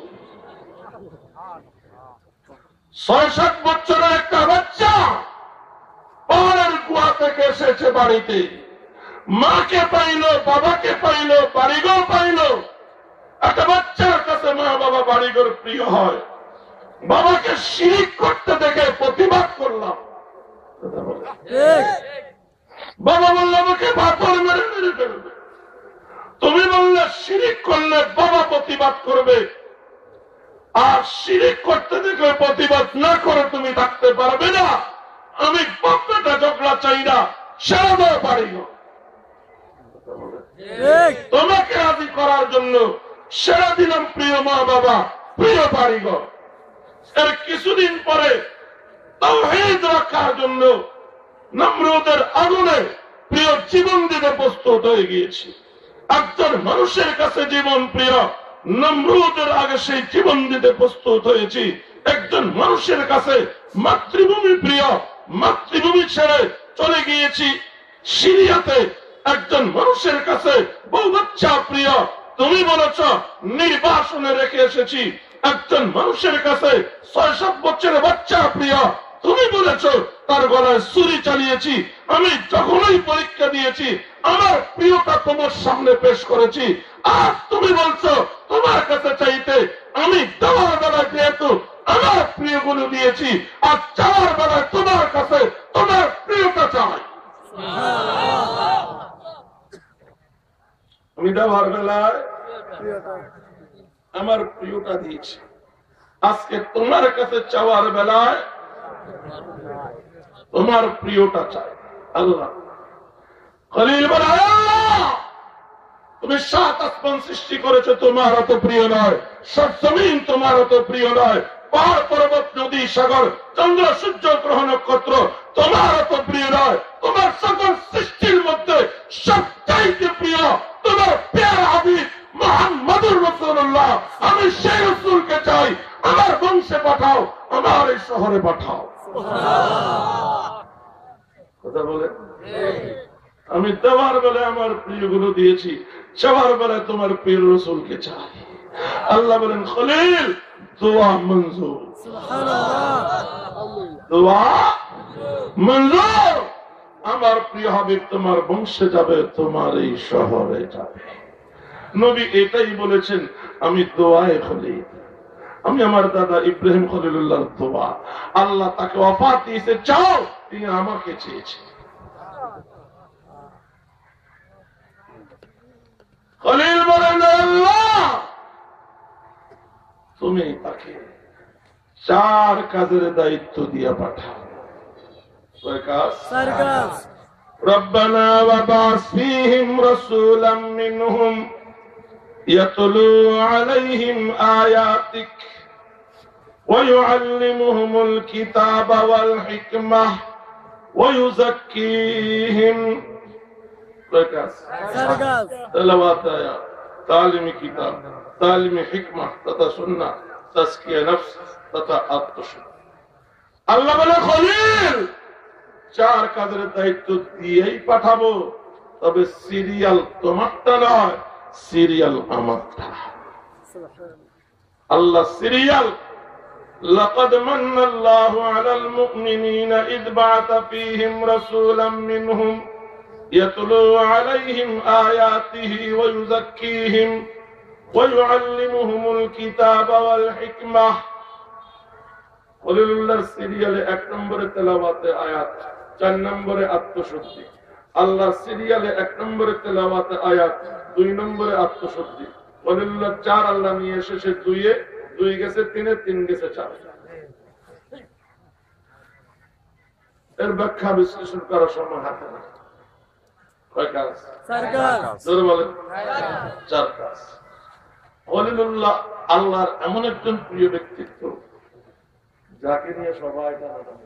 6-7 বছরের একটা বাচ্চা পাহাড়ের গুহা থেকে এসেছে বাড়িতে, মাকে পাইল, বাবাকে পাইল, বাড়িঘর পাইল। একটা বাচ্চার কাছে মা বাবা বাড়িঘর প্রিয় হয়। বাবাকে শিরিক করতে দেখে প্রতিবাদ করলাম। বাবা বলল আমাকে পাথর মেরে মেরে ফেলবে। তুমি বললে শিরিক করলে বাবা প্রতিবাদ করবে, আর শিরিক করতে দেখে প্রতিবাদ না করে তুমি থাকতে পারবে না। আমি বাপটা ঝগড়া চাই না, সেরা দেওয়া পারি না। তোমাকে রাজি করার জন্য সেরা দিলাম প্রিয় মা বাবা, প্রিয় বাড়িঘর। এর কিছুদিন পরে তাওহীদ রাখার জন্য নমরুদের আগুনে প্রিয় জীবন দিতে প্রস্তুত হয়ে গিয়েছি। একজন মানুষের কাছে জীবন প্রিয়, নমরুদের আগে সেই জীবন দিতে প্রস্তুত হয়েছি। একজন মানুষের কাছে মাতৃভূমি প্রিয়, মাতৃভূমি ছেড়ে চলে গিয়েছি সিরিয়াতে। একজন মানুষের কাছে বউ বাচ্চা প্রিয়, তুমি বলেছ নির্বাসনে রেখে এসেছি। একজন মানুষের কাছে 6-7 বছরের বাচ্চা প্রিয়, তুমি বলেছ তার গলায় ছুরি চালিয়েছি। আমি যখনই পরীক্ষা দিয়েছি আমার প্রিয়টা তোমার সামনে পেশ করেছি। আজ তুমি বলছো তোমার কাছে চাইতে, আমি দেওয়ার বেলায় যেহেতু আমার প্রিয়গুলো দিয়েছি, আর চাওয়ার বেলায় তোমার কাছে তোমার প্রিয়টা চাই। আমি দেওয়ার বেলায় আমার প্রিয়টা দিয়েছি, আজকে তোমার কাছে চাওয়ার বেলায় তোমার প্রিয়টা চাই। আল্লাহ খলিল বলে আল্লাহ তুমি 7 আসমান সৃষ্টি করেছো, তোমার অত প্রিয় নয়। 7 জমিন তোমার অত প্রিয় নয়। পাহাড় পর্বত নদী সাগর চন্দ্র সূর্য গ্রহ নক্ষত্র তোমার এত প্রিয় নয়। তোমার সকল সৃষ্টির মধ্যে সবচাইতে প্রিয় তোমার প্রিয় হাবিব মুহাম্মদুর রাসূলুল্লাহ। আমি সেই রাসূলকে চাই, আমার বংশে পাঠাও, আমার এই শহরে পাঠাও। কথা বলে আমি দেওয়ার বেলায় আমার প্রিয়গুলো দিয়েছি, চাওয়ার বেলায় তোমার প্রিয় রাসূলকে চাই। আল্লাহ বলেন খলিল দোয়া মঞ্জুর, দোয়া মঞ্জুর। আমার প্রিয় হাবিব তোমার বংশে যাবে, তোমার এই শহরে যাবে। নবী এটাই বলেছেন, আমি দোয়ায় খলিল, আমি আমার দাদা ইব্রাহিম খলিলুল্লাহর দোয়া। আল্লাহ তাকে ওয়াফাত দিয়েছে, চাও, তিনি আমাকে চেয়েছে। খলিল বলেন আল্লাহ তুমি তাকে 4 কাজের দায়িত্ব দিয়ে পাঠাও। কয় কাজ?
4 কাজ।
রব্বানা ওয়াবাস ফীহিম রাসূলাম মিনহুম ইয়াতলু আলাইহিম আয়াতিক ওয়া ইউআল্লিমুহুমুল কিতাবা ওয়াল হিকমাহ ওয়া ইউযাক্কিহিম। কয় কাজ?
4 কাজ।
তেলাওয়াত আয়াত, তালিমি কিতাব, তালিমি হিকমাহ তথা সুন্নাহ, তাজকিয়া নফস তথা আত্মশুদ্ধি। আল্লাহ বলে খলিল 4 কাজের দায়িত্ব দিয়েই পাঠাবো, তবে সিরিয়াল তোমারটা নয়, সিরিয়াল আমারটা। আল্লাহ সিরিয়াল لقد من الله على المؤمنين إذ بعث فيهم رسولا منهم يتلو عليهم آياته ويزكيهم ويعلمهم الكتاب والحكمة। খলিলুল্লাহর সিরিয়ালে 1 নম্বরে তেলাওয়াতে আয়াত, 4 নম্বরে আত্মশুদ্ধি। আল্লাহ সিরিয়ালে 1 নম্বরে তেলাওয়াতে আয়াত, 2 নম্বরে আত্মশুদ্ধি। খলিলুল্লাহ 4 আল্লাহ নিয়ে এসেছে 2-এ, 2 গেছে 3-এ, 3 গেছে 4। এর ব্যাখ্যা বিশ্লেষণ করার সময় হাতে না। কয় কাজ?
4 কাজ।
জোরে বলেন 4 কাজ। খলিলুল্লাহ আল্লাহর এমন একজন প্রিয় ব্যক্তিত্ব যাকে নিয়ে সবাই টানাটানি।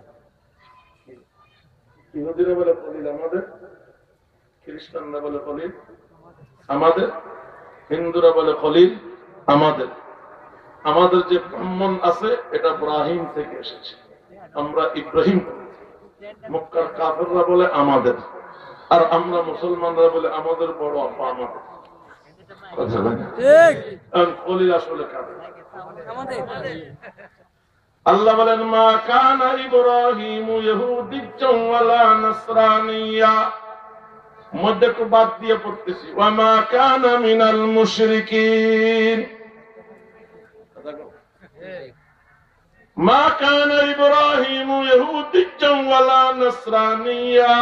ইহুদিরা বলে খলিল আমাদের, খ্রিস্টানরা বলে খলিল আমাদের, হিন্দুরা বলে খলিল আমাদের। আমাদের যে ব্রাহ্মণ আছে এটা ইব্রাহিম থেকে এসেছে, আমরা ইব্রাহিম। মক্কার কাফেররা বলে আমাদের, আর আমরা মুসলমানরা বলে আমাদের বড় আপা আমাদের। কথা বলেন
ঠিক।
খলিল আসলে কাদের?
আমাদের।
আল্লাহ বলেন মা কানা ইব্রাহিম ইহুদিয়্যান ওয়ালা নাসরানিয়্যা। মধ্যে একটু বাদ দিয়ে পড়তেছি, ওয়া মা কানা মিনাল মুশরিকিন। মা কানা ইব্রাহিম ইহুদিয়্যান ওয়ালা নাসরানিয়্যা।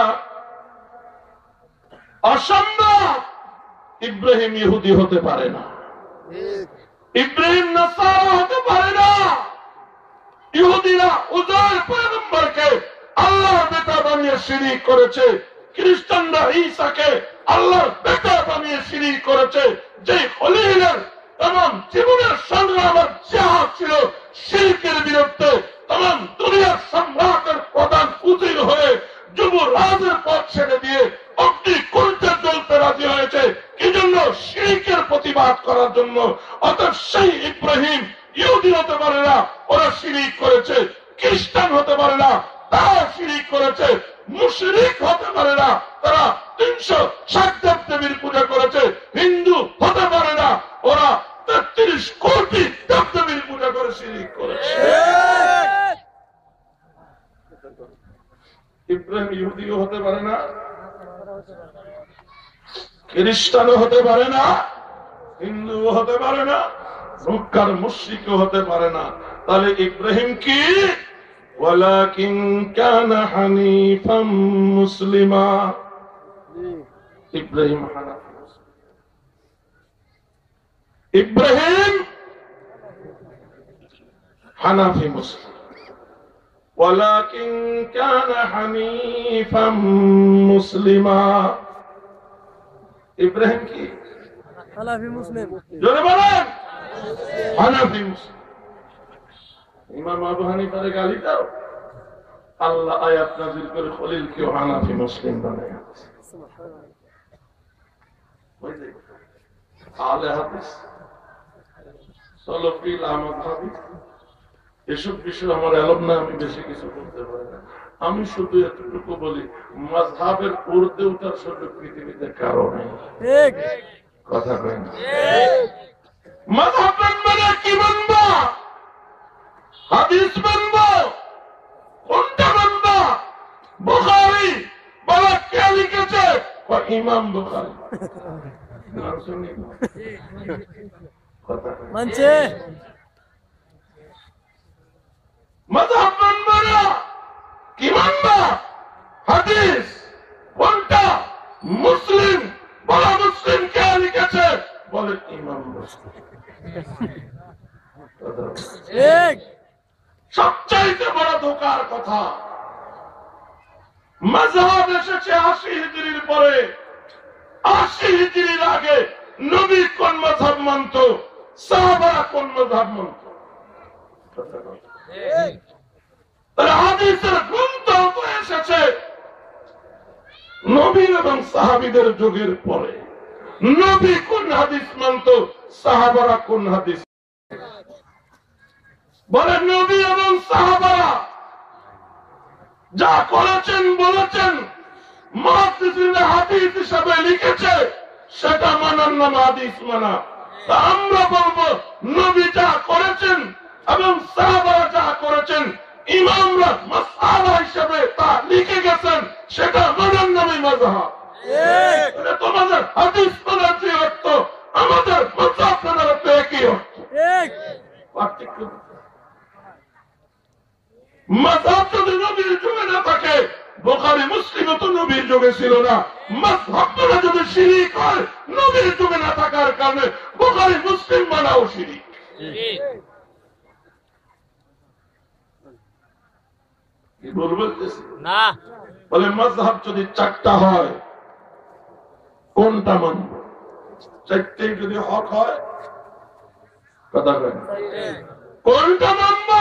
অসম্ভব, ইব্রাহিম ইহুদি হতে পারে না, ইব্রাহিম নাসারা হতে পারে না। ইহুদিরা উজাইর পয়গম্বরকে আল্লাহর বেটা বানিয়ে শিরিক করেছে, খ্রিস্টানরা ঈসাকে আল্লাহর বেটা বানিয়ে শিরিক করেছে। যে খলিলের तमाम জীবনের সংগ্রাম আর জিহাদ ছিল শিরকের বিরুদ্ধে, तमाम দুনিয়ার সম্রাটের প্রধান উজির হয়ে যুবরাজের পদ ছেড়ে দিয়ে অগ্নি কুণ্ডে জ্বলতে রাজি হয়েছে, কি জন্য? শিরকের প্রতিবাদ করার জন্য। অতএব সেই ইব্রাহিম ইহুদি হতে পারে না, ওরা শিরিক করেছে। খ্রিস্টান হতে পারে না, তারা শিরিক করেছে। মুশরিক হতে পারে না, তারা 360 দেবীর পূজা করেছে। হিন্দু হতে পারে না, ওরা 33 কোটি দেবদেবীর পূজা করে শিরিক করেছে। ইব্রাহিম ইহুদিও হতে পারে না, খ্রিস্টানও হতে পারে না, হিন্দুও হতে পারে না, মক্কার মুশরিকও হতে পারে না। তাহলে ইব্রাহিম কি? ওয়ালাকিন কানা হানিফাম মুসলিমা। ইব্রাহিম হানাফি, ইব্রাহিম হানাফি মুসলিম। ওয়ালাকিন কানা হানিফাম মুসলিমা। ইব্রাহিম কি?
হানাফি মুসলিম।
জোরে বলেন হানাফি মুসলিম। ইমাম আবু হানিফারে গালি দাও, আল্লাহ আয়াত নাযিল করে খলিলকে হানাফি মুসলিম বানায় দিয়েছে। আলে হাদিস সলফিল আহমদ হাদিস এসব বিষয় আমার এলম না, আমি বেশি কিছু বলতে পারি না। আমি শুধু এতটুকু বলি, মাযহাবের ঊর্ধ্বে ওঠার সুযোগ পৃথিবীতে কারো নেই। কথা কই না? মাযহাব মানে কি মানবা? হাদিস মানবা? কোনটা মানবা? বুখারী বলা কে লিখেছে? ইমাম বুখারী। নাম শুনি কথা কই
মানছে
মাযহাব মানবা না, কি মানবা? হাদিস কোনটা? মুসলিম বলা, মুসলিম কে লিখেছে? বলে ইমাম মুসলিম।
ঠিক
সবচাইতে বড় ধোঁকার কথা, মাযহাব এসেছে ৮০ হিজরির পরে। ৮০ হিজরির আগে নবী কোন মাযহাব মানত, সাহাবারা কোন মাযহাব মানত? তাহলে হাদিসের গ্রন্থ তো এসেছে নবী এবং সাহাবীদের যুগের পরে। নবী কোন হাদিস মানত, সাহাবারা কোন হাদিস? বলে নবী এবং সাহাবারা যা করেছেন বলেছেন মুহাদ্দিসিনরা হাদিস হিসাবে লিখেছে, সেটা মানার নাম হাদিস মানা। তা আমরা বলবো নবী যা করেছেন এবং সাহাবারা যা করেছেন, ইমামরা মাসআলা হিসাবে তা লিখে গেছেন, সেটা মানার নামই মাযহাব। তাহলে তোমাদের হাদিস মানার যে অর্থ, আমাদের মাযহাব মানার অর্থ একই অর্থ। পার্থক্য মাযহাব যদি নবীর যুগে না থাকে, বুখারী মুসলিমও তো নবীর যুগে ছিল না। মাযহাব মানা যদি শিরক হয়, নবীর যুগে না থাকার কারণে বুখারী মুসলিম মানাও শিরক। কি বলতেছি
না
বলে মাযহাব যদি ৪টা হয়, কোনটা মানব? ৪টেই যদি হক হয়, কথা বলেন, কোনটা মানব?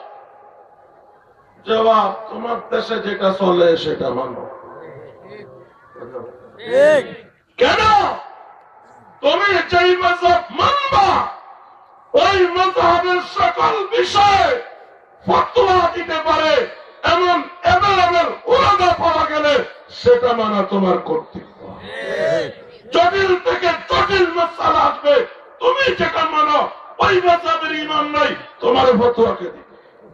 জবাব, তোমার দেশে যেটা চলে সেটা মানো।
ঠিক
কেন? তুমি যেই মাযহাব মানবা, ওই মাযহাবের সকল বিষয়ে ফতোয়া দিতে পারে এমন এভেলেবেল উলামা পাওয়া গেলে সেটা মানা তোমার কর্তব্য। জটিল থেকে জটিল মাসআলা আসবে, তুমি যেটা মানো, ওই মাযহাবের ইমাম নাই তোমার ফতোয়াকে দিবে।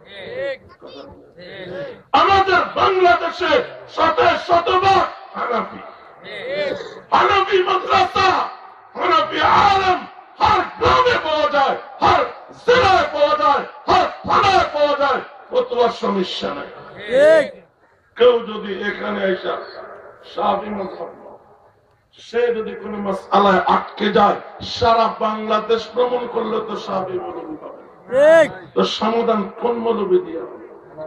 আমাদের বাংলাদেশে শতভাগ হানাফি, হানাফি মাদ্রাসা, হানাফি আলেম হর গ্রামে পাওয়া যায়, হর জেলায় পাওয়া যায়, হর থানায় পাওয়া যায়, ফতোয়ার সমস্যা নাই।
ঠিক
কেউ যদি এখানে এসে শাফি মাযহাব, সে যদি কোন মাসআলায় আটকে যায়, সারা বাংলাদেশ ভ্রমণ করলে তো শাফি মৌলবি পাবে,
ঠিক
তো সমাধান কোন মৌলবি দিয়ে হবে?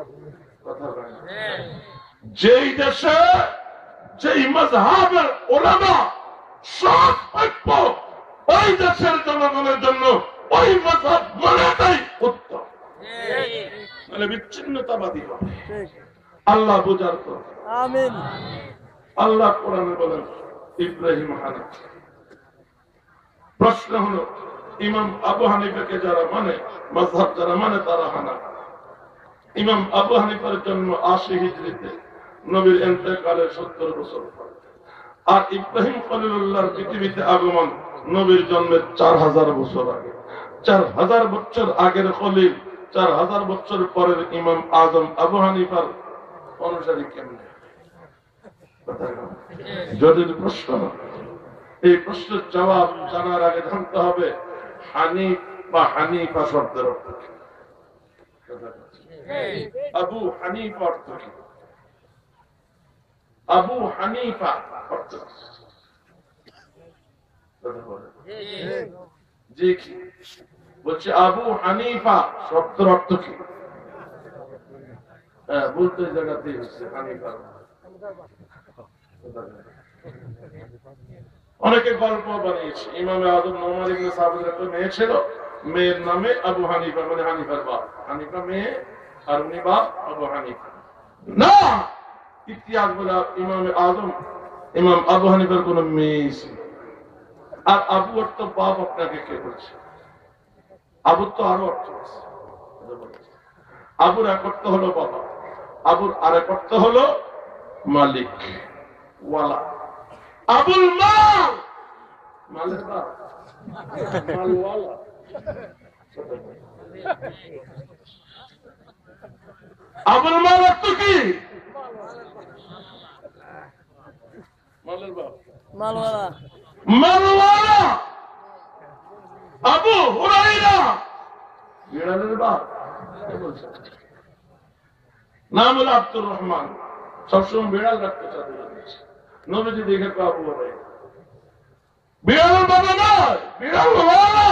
যেই দেশে যেই মাযহাবের উলামা সব ঐক্য, ওই দেশের জনগণের জন্য ওই মাযহাব মানাটাই উত্তম। মানে বিচ্ছিন্নতাবাদী হবে। আল্লাহ বুঝার তো,
আমিন
আল্লাহ কোরআনে বলেন ইব্রাহিম হানিফ। প্রশ্ন হলো, ইমাম আবু হানিফাকে যারা মানে, মাযহাব যারা মানে, তারা হানাফি। ইমাম আবু হানিফার জন্ম ৮০ হিজরিতে, নবীর ইন্তেকালের ৭০ বছর পরে। আর ইব্রাহিম খলিলুল্লাহর পৃথিবীতে আগমন নবীর জন্মের ৪০০০ বছর আগে। ৪০০০ বছর আগের খলিল, ৪০০০ বছর পরের ইমাম আজম আবু হানিফার অনুসারী কেমনে? জটিল প্রশ্ন। এই প্রশ্নের জবাব জানার আগে জানতে হবে হানিফ বা হানিফা শব্দের অর্থ কি। আবু হানিফা অর্থ কি? আবু হানিফা অর্থ জি কি বলছে? আবু হানিফা শব্দের অর্থ কি? হ্যাঁ, বলতে জায়গাতেই হচ্ছে হানিফা। অনেকে গল্প বানিয়েছে। ইমামে আযম নোমান ইবনে সাবিতের একটা মেয়ে ছিল, মেয়ের নামে আবু হানিফা, মানে হানিফার বাপ। হানিফা মেয়ে আর উনি বাপ আবু হানিফা না। ইতিহাস বলে ইমাম আজম ইমাম আবু হানিফার কোন মেয়ে ছিল। আর আবু অর্থ বাপ আপনাকে কে বলছে? আবুর তো আরো অর্থ আছে। আবুর এক অর্থ হলো বাবা, আবুর আরেক অর্থ হলো মালিক ওয়ালা। আবুল মাল, মালের বাপ, মালওয়ালা। আবুল মাল অর্থ কি? মালের বাপ,
মালওয়ালা।
মালওয়ালা। আবু হুরাইরা বিড়ালের বাপ। নাম হলো আব্দুর রহমান। সবসময় বিড়াল রাখতে চাচ্ছে নবীজি দেখে তো আবু হুরাইরা। বিড়ালের বাবা নয়, বিড়াল ওয়ালা।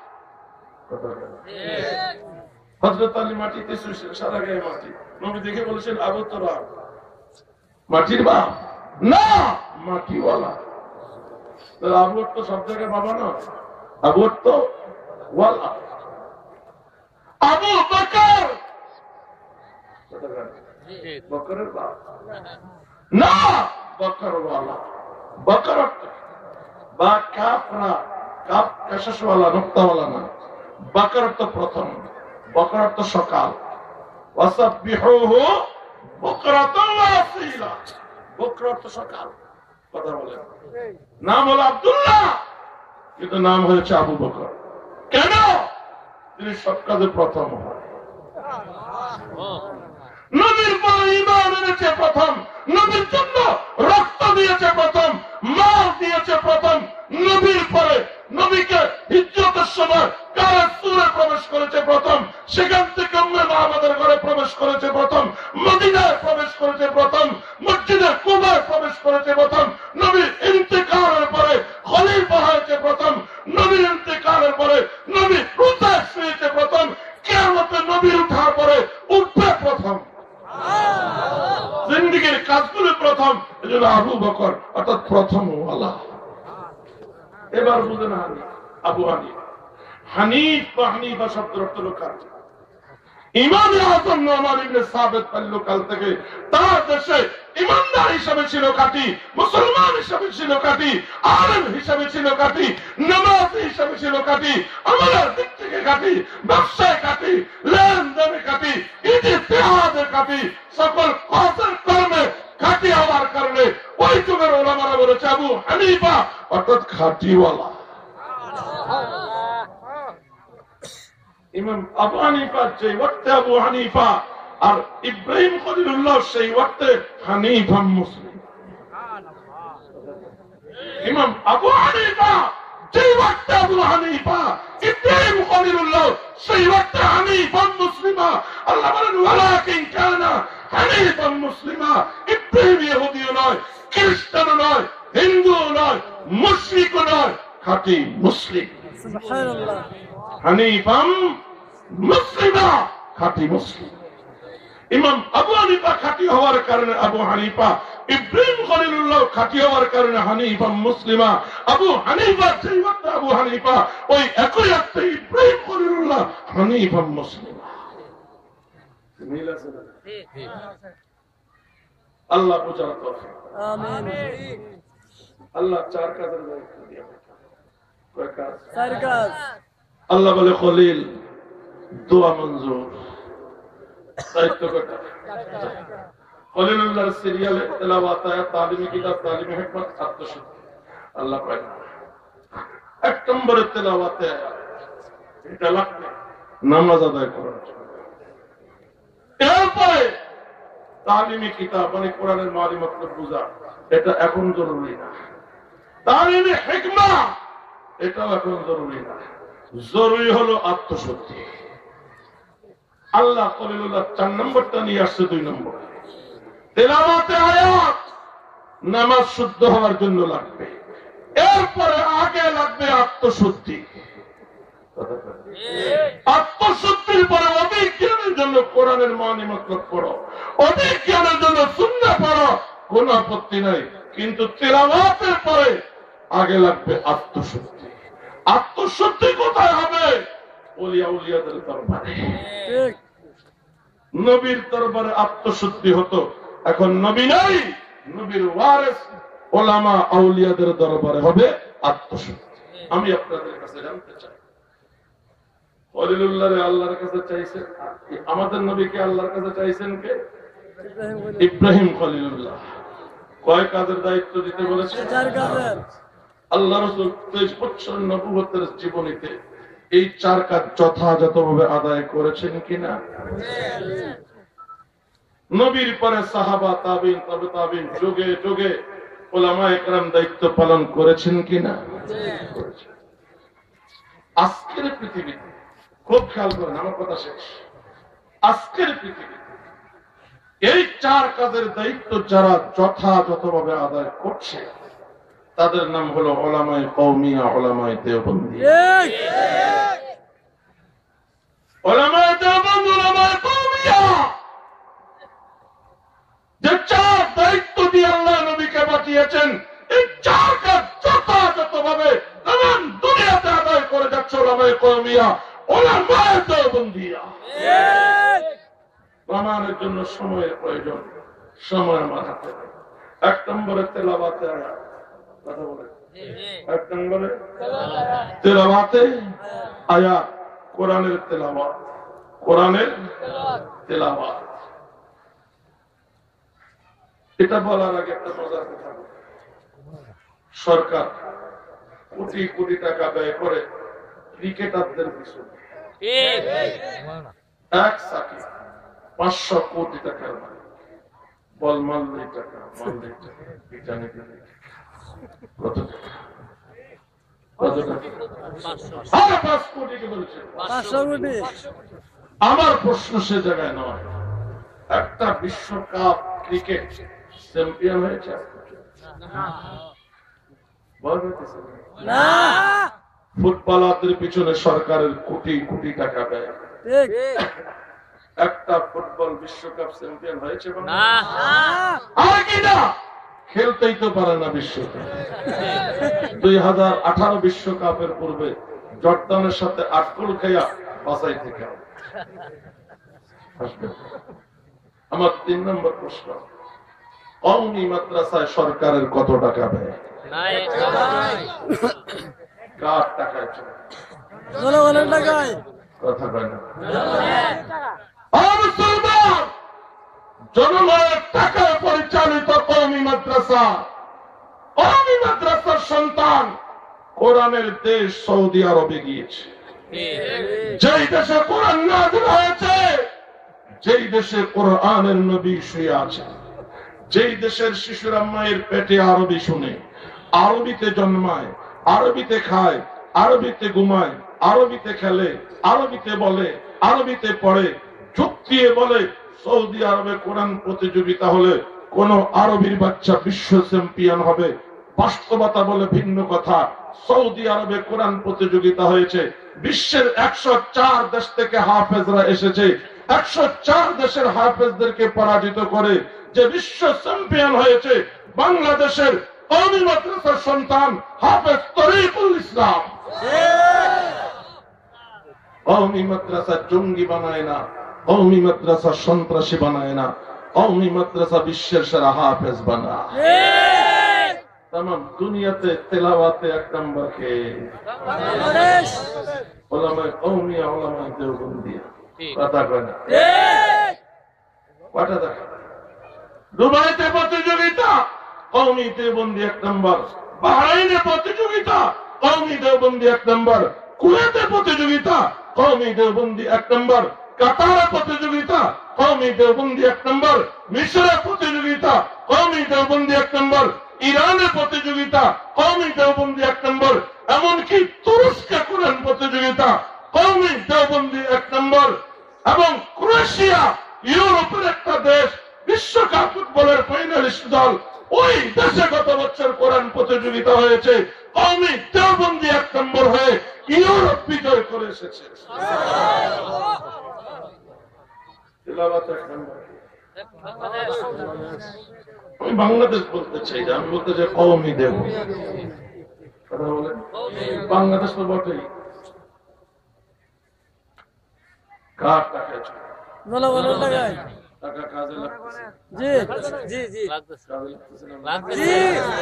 হযরত আলী মাটিতে শুয়েছেন, সারা গায়ে মাটি। নবী দেখে বলেছেন আবু তোরা মাটির বাপ না, মাটিওয়ালা। আবু তো সব জায়গায় বাবা নয়, আবু তো ওয়ালা। আবু বকর বকরের বাপ না, বকর ওয়ালা। বকর বা কাফরা, কাফ কাশাসওয়ালা নুক্তাওয়ালা না। বকর তো প্রথম, বকর তো সকাল। ওয়াসাব্বিহুহু বুকরাতান ওয়া আসীলা। বকর তো সকাল। কথা বলেন। নাম হলো আব্দুল্লাহ, কিন্তু নাম হয়েছে আবু বকর। কেন? তিনি সব কাজে প্রথম হয়। নবীর পরে ঈমান এনেছে প্রথম, নবীর জন্য রক্ত দিয়েছে প্রথম, মাল দিয়েছে প্রথম। নবীর পরে নবীকে হিজরতের সময় কারার সুরে প্রবেশ করেছে প্রথম, সেখান থেকে উম্মে মুহাম্মাদের ঘরে প্রবেশ করেছে প্রথম, মদিনায় প্রবেশ করেছে প্রথম, মসজিদে কুবায় প্রবেশ করেছে প্রথম। নবীর ইন্তেকালের পরে খলিফা হয়েছে প্রথম, নবীর ইন্তেকালের পরে নবী রুতায় শুয়েছে প্রথম, কিয়ামতে নবীর উঠার পরে উঠবে প্রথম। জিন্দেগীর কাজগুলো প্রথম। এজন্য আবু বকর অর্থাৎ প্রথম ওয়ালা। এবার বুঝেন আবু হানিফা। হানিফ বা হানিফা শব্দের অর্থ হলো খাঁটি। ইমাম আযম নোমান ইবনে সাবিত বাল্যকাল থেকে তার দেশে ইমানদার হিসাবে ছিল খাঁটি, মুসলমান হিসাবে ছিল খাঁটি, আলেম হিসাবে ছিল খাঁটি, নামাজি হিসাবে ছিল খাঁটি, আমলের দিক থেকে খাঁটি, ব্যবসায় খাঁটি, লেনদেনে খাঁটি, ইজতিহাদে খাঁটি, সকল কাজের কর্মে খাঁটি হওয়ার কারণে ওই যুগের ওলামারা বলেছে আবু হানিফা অর্থাৎ খাঁটিওয়ালা। ইমাম আবু হানিফা যে ওয়াক্তে আবু হানিফা আর ইব্রাহিম খলিলুল্লাহ সেই ওয়াক্তে হানিফা মুসলিম। ইমাম আবু হানিফা যে ওয়াক্তে আবু হানিফা, ইব্রাহিম খলিলুল্লাহ সেই ওয়াক্তে হানিফা মুসলিমা। আল্লাহ বলেন ওয়ালাকিন কানা হানিফা মুসলিমা। ইব্রাহিম ইহুদিও নয়, খ্রিস্টানও নয়, হিন্দুও নয়, মুশরিকও নয়, খাঁটি মুসলিম।
সুবহানাল্লাহ।
হানিফাম মুসলিমা, খাঁটি মুসলিম। ইমাম আবু হানিফা খাঁটি হওয়ার কারণে আবু হানিফা, ইব্রাহিম খলিলুল্লাহ খাঁটি হওয়ার কারণে হানিফা মুসলিমা। আবু হানিফা সেই ওয়াক্তে আবু হানিফা, ওই একই অর্থে ইব্রাহিম খলিলুল্লাহ হানিফা মুসলিমা। মিল আছে না? আল্লাহ বোঝার তৌফিক।
আমিন।
আল্লাহ চার কাজের দায়িত্ব দিয়ে কয় কাজ?
চার কাজ।
আল্লাহ বলে খলিল দোয়া মঞ্জুর। দায়িত্ব কয়টা? খলিলুল্লাহর সিরিয়ালে তেলাওয়াত, আয়াত, তালিমি কিতাব, তালিমি হিকমত, আত্মশুদ্ধি। আল্লাহ পায় এক নম্বরে তেলাওয়াতে এটা লাগবে নামাজ আদায় করার জন্য। এরপরে তালিমি কিতাব মানে কোরআনের মালি মতলব বুঝা, এটা এখন জরুরি না। তালিমি হিকমা এটাও এখন জরুরি না। জরুরি হলো আত্মশুদ্ধি। আল্লাহ খলিলুল্লাহ 4 নম্বরটা নিয়ে আসছে 2 নম্বর। তেলাওয়াতে আয়াত নামাজ শুদ্ধ হওয়ার জন্য লাগবে, এরপরে আগে লাগবে আত্মশুদ্ধি। আত্মশুদ্ধির পরে অভিজ্ঞানের জন্য কোরআনের মানি মতলব পড়ো, অভিজ্ঞানের জন্য সুন্নাহ পড়ো, কোন আপত্তি নাই। কিন্তু তেলাওয়াতের পরে আগে লাগবে আত্মশুদ্ধি। আত্মশুদ্ধি কোথায় হবে? ওলিয়া উলিয়াদের দরবারে,
ঠিক
নবীর দরবারে আত্মশুদ্ধি হতো। এখন নবী নাই, নবীর ওয়ারিস ওলামা আউলিয়াদের দরবারে হবে আত্মশুদ্ধি। আমি আপনাদের কাছে জানতে চাই, খলিলুল্লাহ আল্লাহর কাছে চাইছেন, আমাদের নবীকে আল্লাহর কাছে চাইছেন কে? ইব্রাহিম খলিলুল্লাহ। কয় কাজের দায়িত্ব দিতে বলেছে?
4 কাজের।
আল্লাহ রাসূল 23 বছর নবুয়তের জীবনীতে এই 4 কাজ যথাযথভাবে আদায় করেছেন কিনা? নবীর পরে সাহাবা, তাবিন, তাবে তাবিন, যুগে যুগে উলামায়ে কেরাম দায়িত্ব পালন করেছেন কিনা? করেছেন। আজকের পৃথিবীতে খুব খেয়াল করেন, আমার কথা শেষ। আজকের পৃথিবীতে এই 4 কাজের দায়িত্ব যারা যথাযথভাবে আদায় করছে তাদের নাম হলো উলামায়ে কওমিয়া, উলামায়ে দেওবন্দি।
ঠিক
উলামায়ে দেওবন্দ, উলামায়ে কওমিয়া, যে 4 দায়িত্ব দিয়ে আল্লাহ নবীকে পাঠিয়েছেন, এই 4 কাজ যথাযথভাবে তাম দুনিয়াতে আদায় করে যাচ্ছে উলামায়ে কওমিয়া, উলামায়ে দেওবন্দিয়া। প্রমাণের জন্য সময়ের প্রয়োজন, সময় আমার হাতে। 1 নম্বরে তেলাওয়াতে আয়াত, কথা বলে 1 নম্বরে তেলাওয়াতে আয়াত, কোরআনের তেলাওয়াত, কোরআনের তেলাওয়াত। এটা বলার আগে একটা মজার কথা বলি। সরকার কোটি কোটি টাকা ব্যয় করে ক্রিকেটারদের পিছনে, এক সাকি 500 কোটি টাকার মানে, বল মারলেই টাকা, মারলেই টাকা, এটা নিতে কত টাকা? কত টাকা? 5 কোটি কে বলেছে।
500 কোটি।
আমার প্রশ্ন সে জায়গায় নয়, একটা বিশ্বকাপ ক্রিকেট চ্যাম্পিয়ন হয়েছে?
না
ফুটবলারদের পিছনে সরকারের কোটি কোটি টাকা ব্যয়,
ঠিক
একটা ফুটবল বিশ্বকাপ চ্যাম্পিয়ন হয়েছে?
না
আর কি না, খেলতেই তো পারে না বিশ্বকাপ। 2018 বিশ্বকাপের পূর্বে জর্দানের সাথে 8 গোল খাইয়া বাছাই থেকে আসবে। আমার 3 নম্বর প্রশ্ন, কওমি মাদ্রাসায় সরকারের কত টাকা ব্যয়? কার টাকায় চলে?
জনগণের টাকায়।
কথা কয় না। মুসলমান, জনগণের টাকায় পরিচালিত কওমি মাদ্রাসা, কওমি মাদ্রাসার সন্তান কোরআনের দেশ সৌদি আরবে গিয়েছে। যেই দেশে কোরআন নাযিল হয়েছে, যেই দেশে কোরআনের নবী শুয়ে আছেন, যেই দেশের শিশুরা মায়ের পেটে আরবি শুনে, আরবিতে জন্মায়, আরবিতে খায়, আরবিতে ঘুমায়, আরবিতে খেলে, আরবিতে বলে, আরবিতে পড়ে, যুক্তিয়ে বলে সৌদি আরবে কোরআন প্রতিযোগিতা হলে কোন আরবির বাচ্চা বিশ্ব চ্যাম্পিয়ন হবে। বাস্তবতা বলে ভিন্ন কথা। সৌদি আরবে কোরআন প্রতিযোগিতা হয়েছে, বিশ্বের 104 দেশ থেকে হাফেজরা এসেছে, 104 দেশের হাফেজদেরকে পরাজিত করে যে বিশ্ব চ্যাম্পিয়ন হয়েছে বাংলাদেশের কওমি মাদ্রাসার সন্তান হাফেজ তরিকুল ইসলাম। কওমি মাদ্রাসা জঙ্গি বানায় না, কওমি মাদ্রাসা সন্ত্রাসী বানায় না, কওমি মাদ্রাসা বিশ্বের সেরা হাফেজ বানায়। तमाम दुनियाते तिलावते 1 नंबर के उलमाए कौमिया, उलमाए देवबंदिया। पता करना पता था दुबईते प्रतियोगिता कौमी देवबंदी 1 नंबर, बहरीने प्रतियोगिता कौमी देवबंदी 1 नंबर, कुवैते प्रतियोगिता कौमी देवबंदी 1 नंबर, कतार प्रतियोगिता कौमी देवबंदी 1 नंबर, मिस्र प्रतियोगिता कौमी देवबंदी 1 नंबर, ইরানের প্রতিযোগিতা কওমি দেওবন্দি 1 নম্বর, এমনকি তুরস্কে কোরআন প্রতিযোগিতা কওমি দেওবন্দি 1 নম্বর, এবং ক্রোয়েশিয়া ইউরোপের একটা দেশ বিশ্বকাপ ফুটবলের ফাইনালিস্ট দল, ওই দেশে গত বছর কোরআন প্রতিযোগিতা হয়েছে, কওমি দেওবন্দি 1 নম্বর হয়ে ইউরোপ বিজয় করে এসেছে। তিলাওয়াত 1 নম্বর। আমি বাংলাদেশ বলতে চাই, আমি বলতে চাই কওমি দেব, কথা বলেন। বাংলাদেশ তো বটেই, কার টাকায় চলে?
জনগণের টাকায়।
টাকা কাজে লাগতেছে?
জি জি জি
কাজে লাগতেছে না?
জি।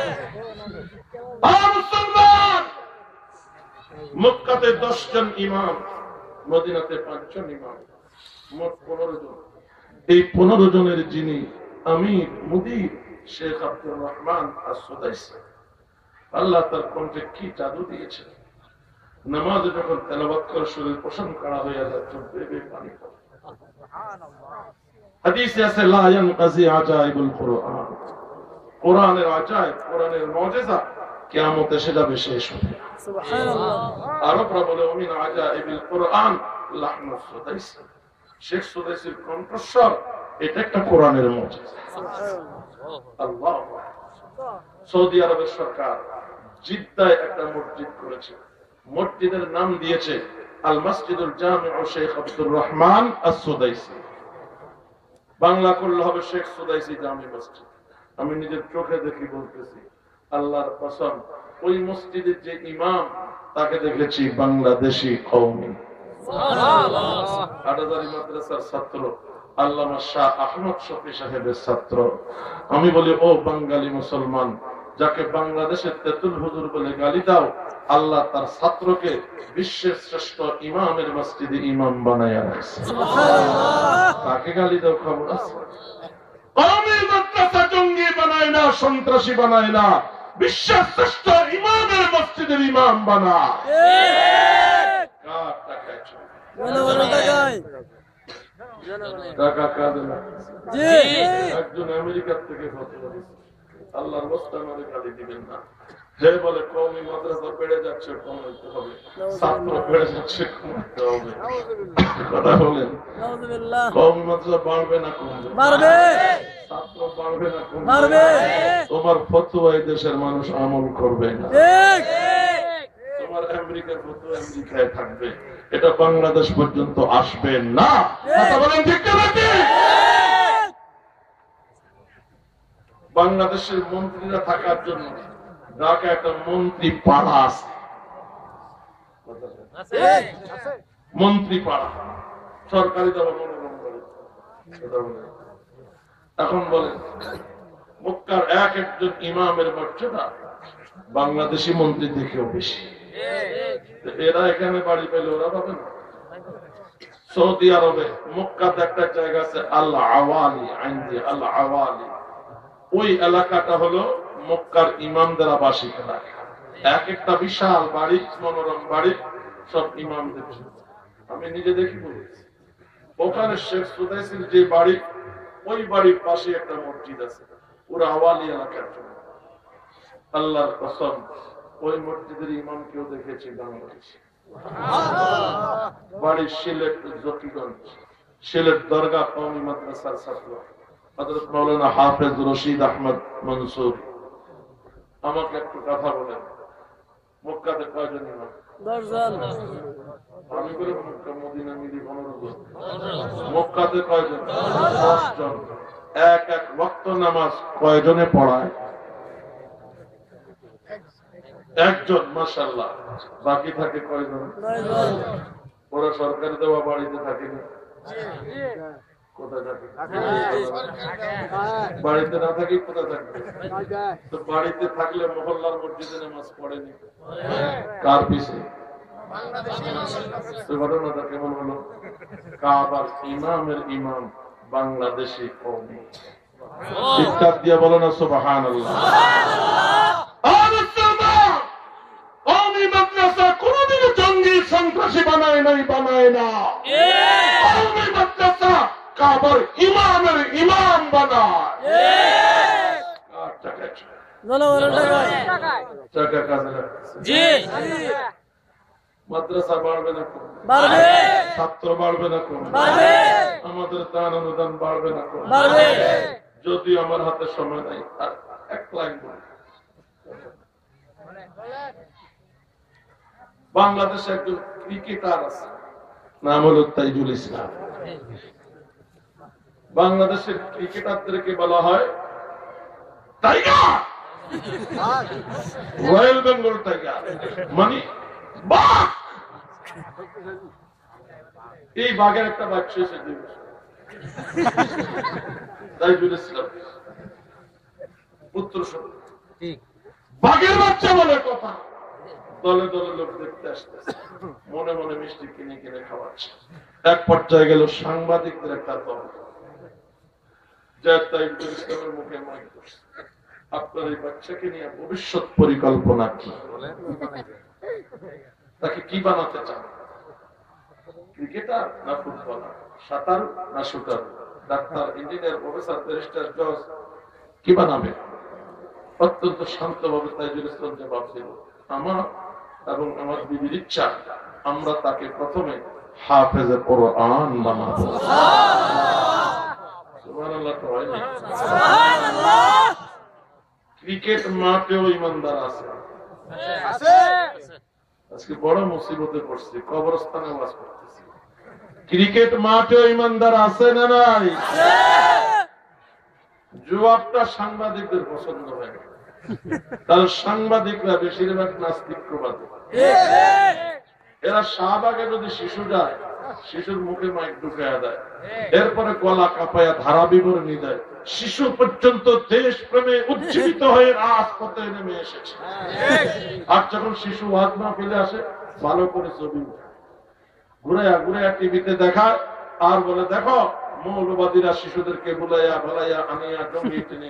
মুসলমান, মক্কাতে 10 জন ইমাম, মদিনাতে 5 জন ইমাম, মোট 15 জন। এই 15 জনের যিনি আমির মুদির শেখ আব্দুর রহমান আস-সুদাইসি, আল্লাহ তার কণ্ঠে কি জাদু দিয়েছেন। নামাজে যখন তেলাওয়াত করে শরীর পোষণ করা হয়ে যায়, চোখ বেয়ে পানি পড়ে। হাদিসে আছে লা ইয়ানকাজি আজাইবুল কুরআন, কোরআনের আজাইব, কোরআনের মুজিজা কিয়ামত এসে যাবে, শেষ হবে।
সুবহানাল্লাহ।
আরবরা বলে ওমিন আজাইবিল কুরআন লাহনু সুদাইসি, শেখ সুদাইসির কণ্ঠস্বর এটা একটা কোরআনের মুজিজা। আল্লাহ। সৌদি আরবের সরকার জিদ্দায় একটা মসজিদ করেছে, মসজিদের নাম দিয়েছে আল মসজিদুল জামিউ শেখ আব্দুর রহমান আস-সুদাইসি। বাংলা করলে হবে শেখ সুদাইসি জামি মসজিদ। আমি নিজের চোখে দেখি বলতেছি, আল্লাহর কসম, ওই মসজিদের যে ইমাম তাকে দেখেছি বাংলাদেশি কওমি। আটাদারি মাদ্রাসার ছাত্র আল্লামা শাহ আহমদ শফি সাহেবের ছাত্র। আমি বলি, ও বাঙালি মুসলমান, যাকে বাংলাদেশের তেতুল হুজুর বলে গালি দাও, আল্লাহ তার ছাত্রকে বিশ্বের শ্রেষ্ঠ ইমামের মসজিদে ইমাম বানায়া রাখছে। তাকে গালি দাও, খবর আছে? কওমি মাদ্রাসা জঙ্গি বানায় না, সন্ত্রাসী বানায় না, বিশ্বের শ্রেষ্ঠ ইমামের মসজিদের ইমাম বানায়। কার টাকায় চলে?
জনগণের টাকায়।
টাকা কাজে লাগছে।
জি।
একজন আমেরিকার থেকে ফতোয়া দিয়েছে, আল্লাহর রাস্তায় আমাদের গালি দিবেন না। যে বলে কওমি মাদ্রাসা বেড়ে যাচ্ছে, কমাইতে হবে, ছাত্র বেড়ে যাচ্ছে, কমাইতে হবে। কথা বলেন,
নাউযুবিল্লাহ।
কওমি মাদ্রাসা বাড়বে না কমবে?
বাড়বে।
ছাত্র বাড়বে না কমবে?
বাড়বে।
তোমার ফতোয়া এই দেশের মানুষ আমল করবে না।
ঠিক।
তোমার আমেরিকার ফতোয়া আমেরিকায় থাকবে, এটা বাংলাদেশ পর্যন্ত আসবে না। কথা বলেন ঠিক না ঠিক? বাংলাদেশের মন্ত্রীরা থাকার জন্য ঢাকা একটা মন্ত্রী পাড়া আছে, মন্ত্রী পাড়া, সরকারি দল মনোরম করে। এখন বলেন, মক্কার এক একজন ইমামের মর্যাদা বাংলাদেশি মন্ত্রী থেকেও বেশি। এরা এখানে বাড়ি পেলে ওরা পাবে না? সৌদি আরবে মক্কাতে একটা জায়গা আছে আল আওয়ালি, আইনদি আল আওয়ালি। ওই এলাকাটা হলো মক্কার ইমামদের আবাসিক এলাকা। এক একটা বিশাল বাড়ি, মনোরম বাড়ি, সব ইমামদের। আমি নিজে দেখি বলেছি, ওখানে শেখ সুদাইসির যে বাড়ি, ওই বাড়ির পাশে একটা মসজিদ আছে, পুরো আওয়ালি এলাকার জন্য। আল্লাহর কসম, ওই মসজিদের ইমামকেও দেখেছি বাংলাদেশে। বাড়ি সিলেট জকিগঞ্জ, সিলেট দরগা কওমি মাদ্রাসার ছাত্র হযরত মাওলানা হাফেজ রশিদ আহমদ মনসুর। আমাকে একটু কথা বলেন, মক্কাতে কয়জন ইমাম?
10 জন।
আমি বলি মক্কা মদিনা মিলি 15 জন। মক্কাতে কয়জন? 10 জন। এক এক ওয়াক্ত নামাজ কয়জনে পড়ায়? একজন, মাশাআল্লাহ। বাকি থাকে কয়জন?
9 জন।
ওরা সরকারি দেওয়া বাড়িতে থাকে না? কোথায় থাকে? বাড়িতে না থাকি কোথায় থাকবে? তো বাড়িতে থাকলে মহল্লার মসজিদে নামাজ পড়েনি, কার পিছে? ঘটনাটা কেমন হলো? কাবার ইমামের ইমাম বাংলাদেশি কওমি। চিৎকার দিয়ে বলো না সুবহানাল্লাহ। কওমি মাদ্রাসা কোনদিন জঙ্গি সন্ত্রাসী বানায় নাই, বানায় না। কওমি মাদ্রাসা কাবার ইমামের ইমাম বানায়। কার টাকায় চলে?
জনগণের টাকায়।
টাকা কাজে লাগছে।
জি।
মাদ্রাসা বাড়বে না কমবে?
বাড়বে।
ছাত্র বাড়বে না কমবে?
বাড়বে।
আমাদের দান অনুদান বাড়বে না কমবে?
বাড়বে।
যদি আমার হাতে সময় নাই, আর এক লাইন বলি। বাংলাদেশে একজন ক্রিকেটার আছে, নাম হলো তাইজুল ইসলাম। বাংলাদেশের ক্রিকেটারদেরকে বলা হয় টাইগার, রয়্যাল বেঙ্গল টাইগার, মানে বাঘ। এই বাঘের একটা বাচ্চা এসে দিবে তাইজুল ইসলাম পুত্র বাঘের বাচ্চা বলে কথা। দলে দলে লোক দেখতে আসতেছে, মনে মনে মিষ্টি কিনে কিনে খাওয়াচ্ছে। এক পর্যায়ে গেল সাংবাদিকদের একটা দল, যা তাইজুল ইসলামের মুখে মাইক করছে, আপনার এই বাচ্চাকে নিয়ে ভবিষ্যৎ পরিকল্পনা কি, তাকে কি বানাতে চান, ক্রিকেটার না ফুটবলার, সাঁতার না shooter, doctor, engineer, professor, barrister, জজ, কি বানাবে? অত্যন্ত শান্তভাবে তাইজুল ইসলাম জবাব দিল, আমার এবং আমার বিবির ইচ্ছা আমরা তাকে প্রথমে হাফেজে কোরআন বানাবো। সুবহানাল্লাহ তো হয় না? ক্রিকেট মাঠেও ইমানদার আছে। আজকে বড় মুসিবতে পড়ছি, কবরস্থানে ওয়াজ করতেছি। ক্রিকেট মাঠেও ইমানদার আছে না নাই? জবাবটা সাংবাদিকদের পছন্দ হয় না, তাহলে সাংবাদিকরা বেশিরভাগ নাস্তিকবাদী। এরা শাহবাগে যদি শিশু যায়, শিশুর মুখে মাইক ঢুকাইয়া দেয়, এরপরে গলা কাঁপাইয়া ধারা বিবরণী দেয়, শিশু পর্যন্ত দেশ প্রেমে উজ্জীবিত হয়ে রাজপথে নেমে এসেছে। আর যখন শিশু ওয়াজ মাহফিলে আসে, ভালো করে ছবি ঘুরাইয়া ঘুরাইয়া টিভিতে দেখায় আর বলে, দেখো মৌলবাদীরা শিশুদেরকে বুলাইয়া ভালাইয়া আনিয়া জঙ্গি ট্রেনিং।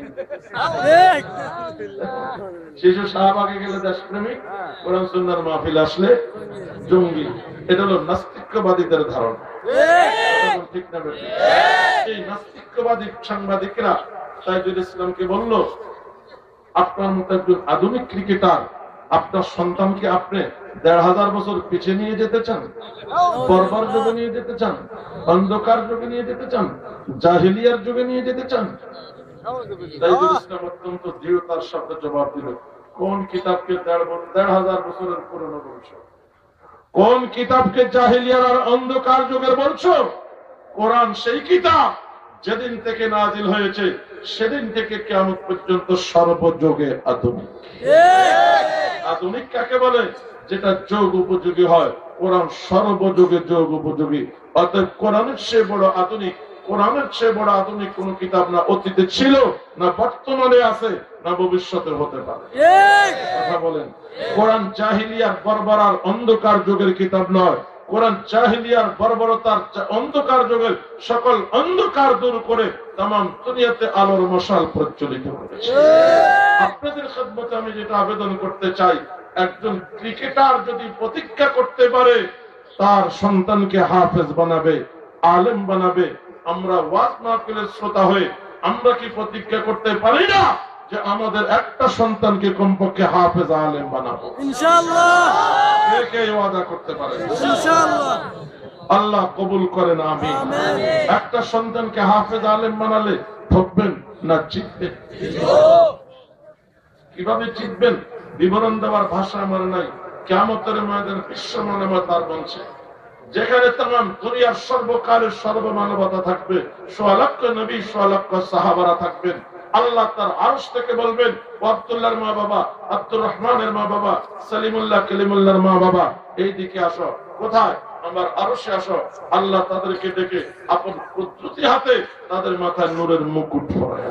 শিশু শাহবাগে গেলে দেশপ্রেমিক, কোরআন সুন্নাহর মাহফিল আসলে জঙ্গি। এটা হলো নাস্তিকবাদীদের ধারণা, ঠিক না? এই নাস্তিকবাদী সাংবাদিকরা তাইজুল ইসলামকে বলল, আপনার মতো একজন আধুনিক ক্রিকেটার, আপনার সন্তানকে আপনি ১৫০০ বছর পিছিয়ে নিয়ে যেতে চান, বর্বর যুগে নিয়ে যেতে চান, অন্ধকার যুগে নিয়ে যেতে চান, জাহিলিয়ার যুগে নিয়ে যেতে চান? তাইজুল ইসলাম অত্যন্ত দৃঢ়তার সাথে জবাব দিল, কোন কিতাবকে ১৫০০ বছরের পুরনো বলছো? কোন কিতাবকে জাহিলিয়ার আর অন্ধকার যুগের বলছো? কোরআন সেই কিতাব যেদিন থেকে নাজিল হয়েছে সেদিন থেকে কিয়ামত পর্যন্ত সর্বযুগে আধুনিক। আধুনিক কাকে বলে? যেটা যোগ উপযোগী হয়। কোরআন সর্বযুগে যোগ উপযোগী। অতএব কোরআনের চেয়ে বড় আধুনিক, কোরআনের চেয়ে বড় আধুনিক কোন কিতাব না অতীতে ছিল, না বর্তমানে আছে, না ভবিষ্যতে হতে পারে। কথা বলেন। কোরআন জাহিলিয়ার বর্বরার অন্ধকার যুগের কিতাব নয়। কোরআন জাহিলিয়ার বর্বরতার অন্ধকার যুগের সকল অন্ধকার দূর করে তামাম দুনিয়াতে আলোর মশাল প্রজ্বলিত করেছে। আপনাদের খেদমতে আমি যেটা আবেদন করতে চাই, একজন ক্রিকেটার যদি প্রতিজ্ঞা করতে পারে তার সন্তানকে হাফেজ বানাবে, আলেম বানাবে, আমরা ওয়াজ মাহফিলের শ্রোতা হয়ে আমরা কি প্রতিজ্ঞা করতে পারি না যে আমাদের একটা সন্তানকে কমপক্ষে হাফেজ আলেম বানাবো? ইনশাআল্লাহ। কে কে ওয়াদা করতে পারে? ইনশাআল্লাহ। আল্লাহ কবুল করেন, আমিন। একটা সন্তানকে হাফেজ আলেম বানালে ঠকবেন না জিতবেন? কিভাবে জিতবেন বিবরণ দেওয়ার ভাষা আমার নাই। কিয়ামতের ময়দানে বিশ্ব মানবতার মঞ্চে যেখানে তাম দুনিয়ার সর্বকালের সর্বমানবতা থাকবে, ১৬ লক্ষ নবী, ১৬ লক্ষ সাহাবারা থাকবেন। আল্লাহ তার আরশ থেকে বলবেন, আব্দুল্লাহর মা বাবা, আব্দুর রহমানের মা বাবা, সালিমুল্লাহ কালিমুল্লাহর মা বাবা, এই দিকে আসো। কোথায়? আমার আরশে আসো। আল্লাহ তাদেরকে ডেকে আপন কুদরতি হাতে তাদের মাথায় নূরের মুকুট পরায়।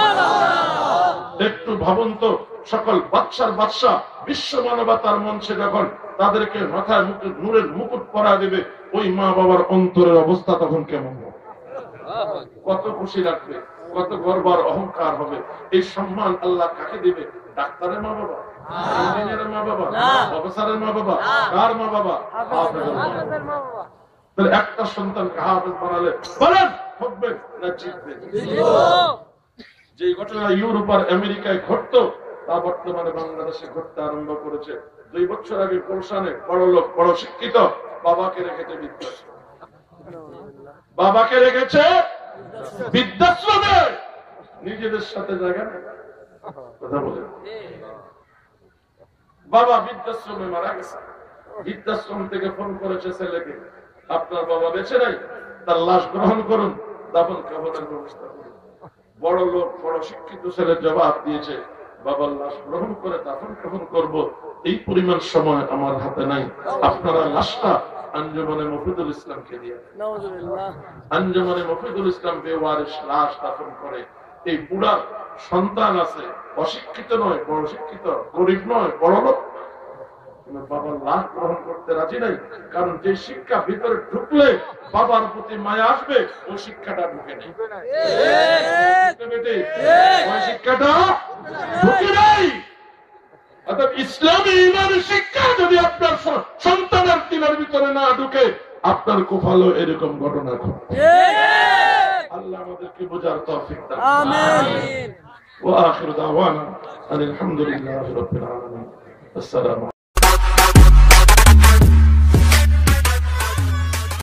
একটু ভাবুন তো, সকল বাদশার বাদশাহ বিশ্ব মানবতার মঞ্চে যখন তাদেরকে মাথায় নূরের মুকুট পরায় দেবে, ওই মা বাবার অন্তরের অবস্থা তখন কেমন হবে? কত খুশি লাগবে, কত গর্ব আর অহংকার হবে। এই সম্মান আল্লাহ কাকে দিবে? ডাক্তারের মা বাবা, ইঞ্জিনিয়ারের মা বাবা, প্রফেসরের মা বাবা, কার মা বাবা? হাফেজের মা বাবা। তাহলে একটা সন্তানকে হাফেজ বানালে বলেন ঠকবেন না জিতবেন? যে ঘটনা ইউরোপ আর আমেরিকায় ঘটতো তা বর্তমানে বাংলাদেশে ঘটতে আরম্ভ করেছে। 2 বছর আগে গুলশানে বড় লোক, বড় শিক্ষিত বাবাকে রেখেছে বৃদ্ধাশ্রম। বাবাকে রেখেছে বৃদ্ধাশ্রমে, নিজেদের সাথে জায়গা নেই। কথা বলে বাবা বৃদ্ধাশ্রমে মারা গেছে। বৃদ্ধাশ্রম থেকে ফোন করেছে ছেলেকে, আপনার বাবা বেঁচে নাই, তার লাশ গ্রহণ করুন, দাফন কাফনের ব্যবস্থা করুন। বড় লোক, বড় শিক্ষিত ছেলের জবাব দিয়েছে, বাবার লাশ গ্রহণ করে দাফন কাফন করব, এই পরিমাণ সময় আমার হাতে নাই। আপনারা লাশটা আঞ্জুমানে মফিদুল ইসলামকে দিয়ে।
নাউজুবিল্লাহ।
আঞ্জুমানে মফিদুল ইসলাম বেওয়ারিশ লাশ দাফন করে। এই বুড়ার সন্তান আছে, অশিক্ষিত নয়, বড় শিক্ষিত, গরিব নয়, বড় লোক, বাবার লাশ গ্রহণ করতে রাজি নাই। কারণ যে শিক্ষা ভিতরে ঢুকলে বাবার প্রতি মায়া আসবে, ওই শিক্ষাটা ঢুকে নেই। ওই শিক্ষাটা ঢুকে নেই। অর্থাৎ ইসলামী ইমানের শিক্ষা যদি আপনার সন্তানের দিনের ভিতরে না ঢুকে, আপনার কপালে এরকম ঘটনা ঘটবে। আল্লাহ আমাদেরকে বোঝার তৌফিক দান।
আমিন।
ওয়া আখিরু দাওয়ানা আলহামদুলিল্লাহি রাব্বিল আলামিন। আসসালামু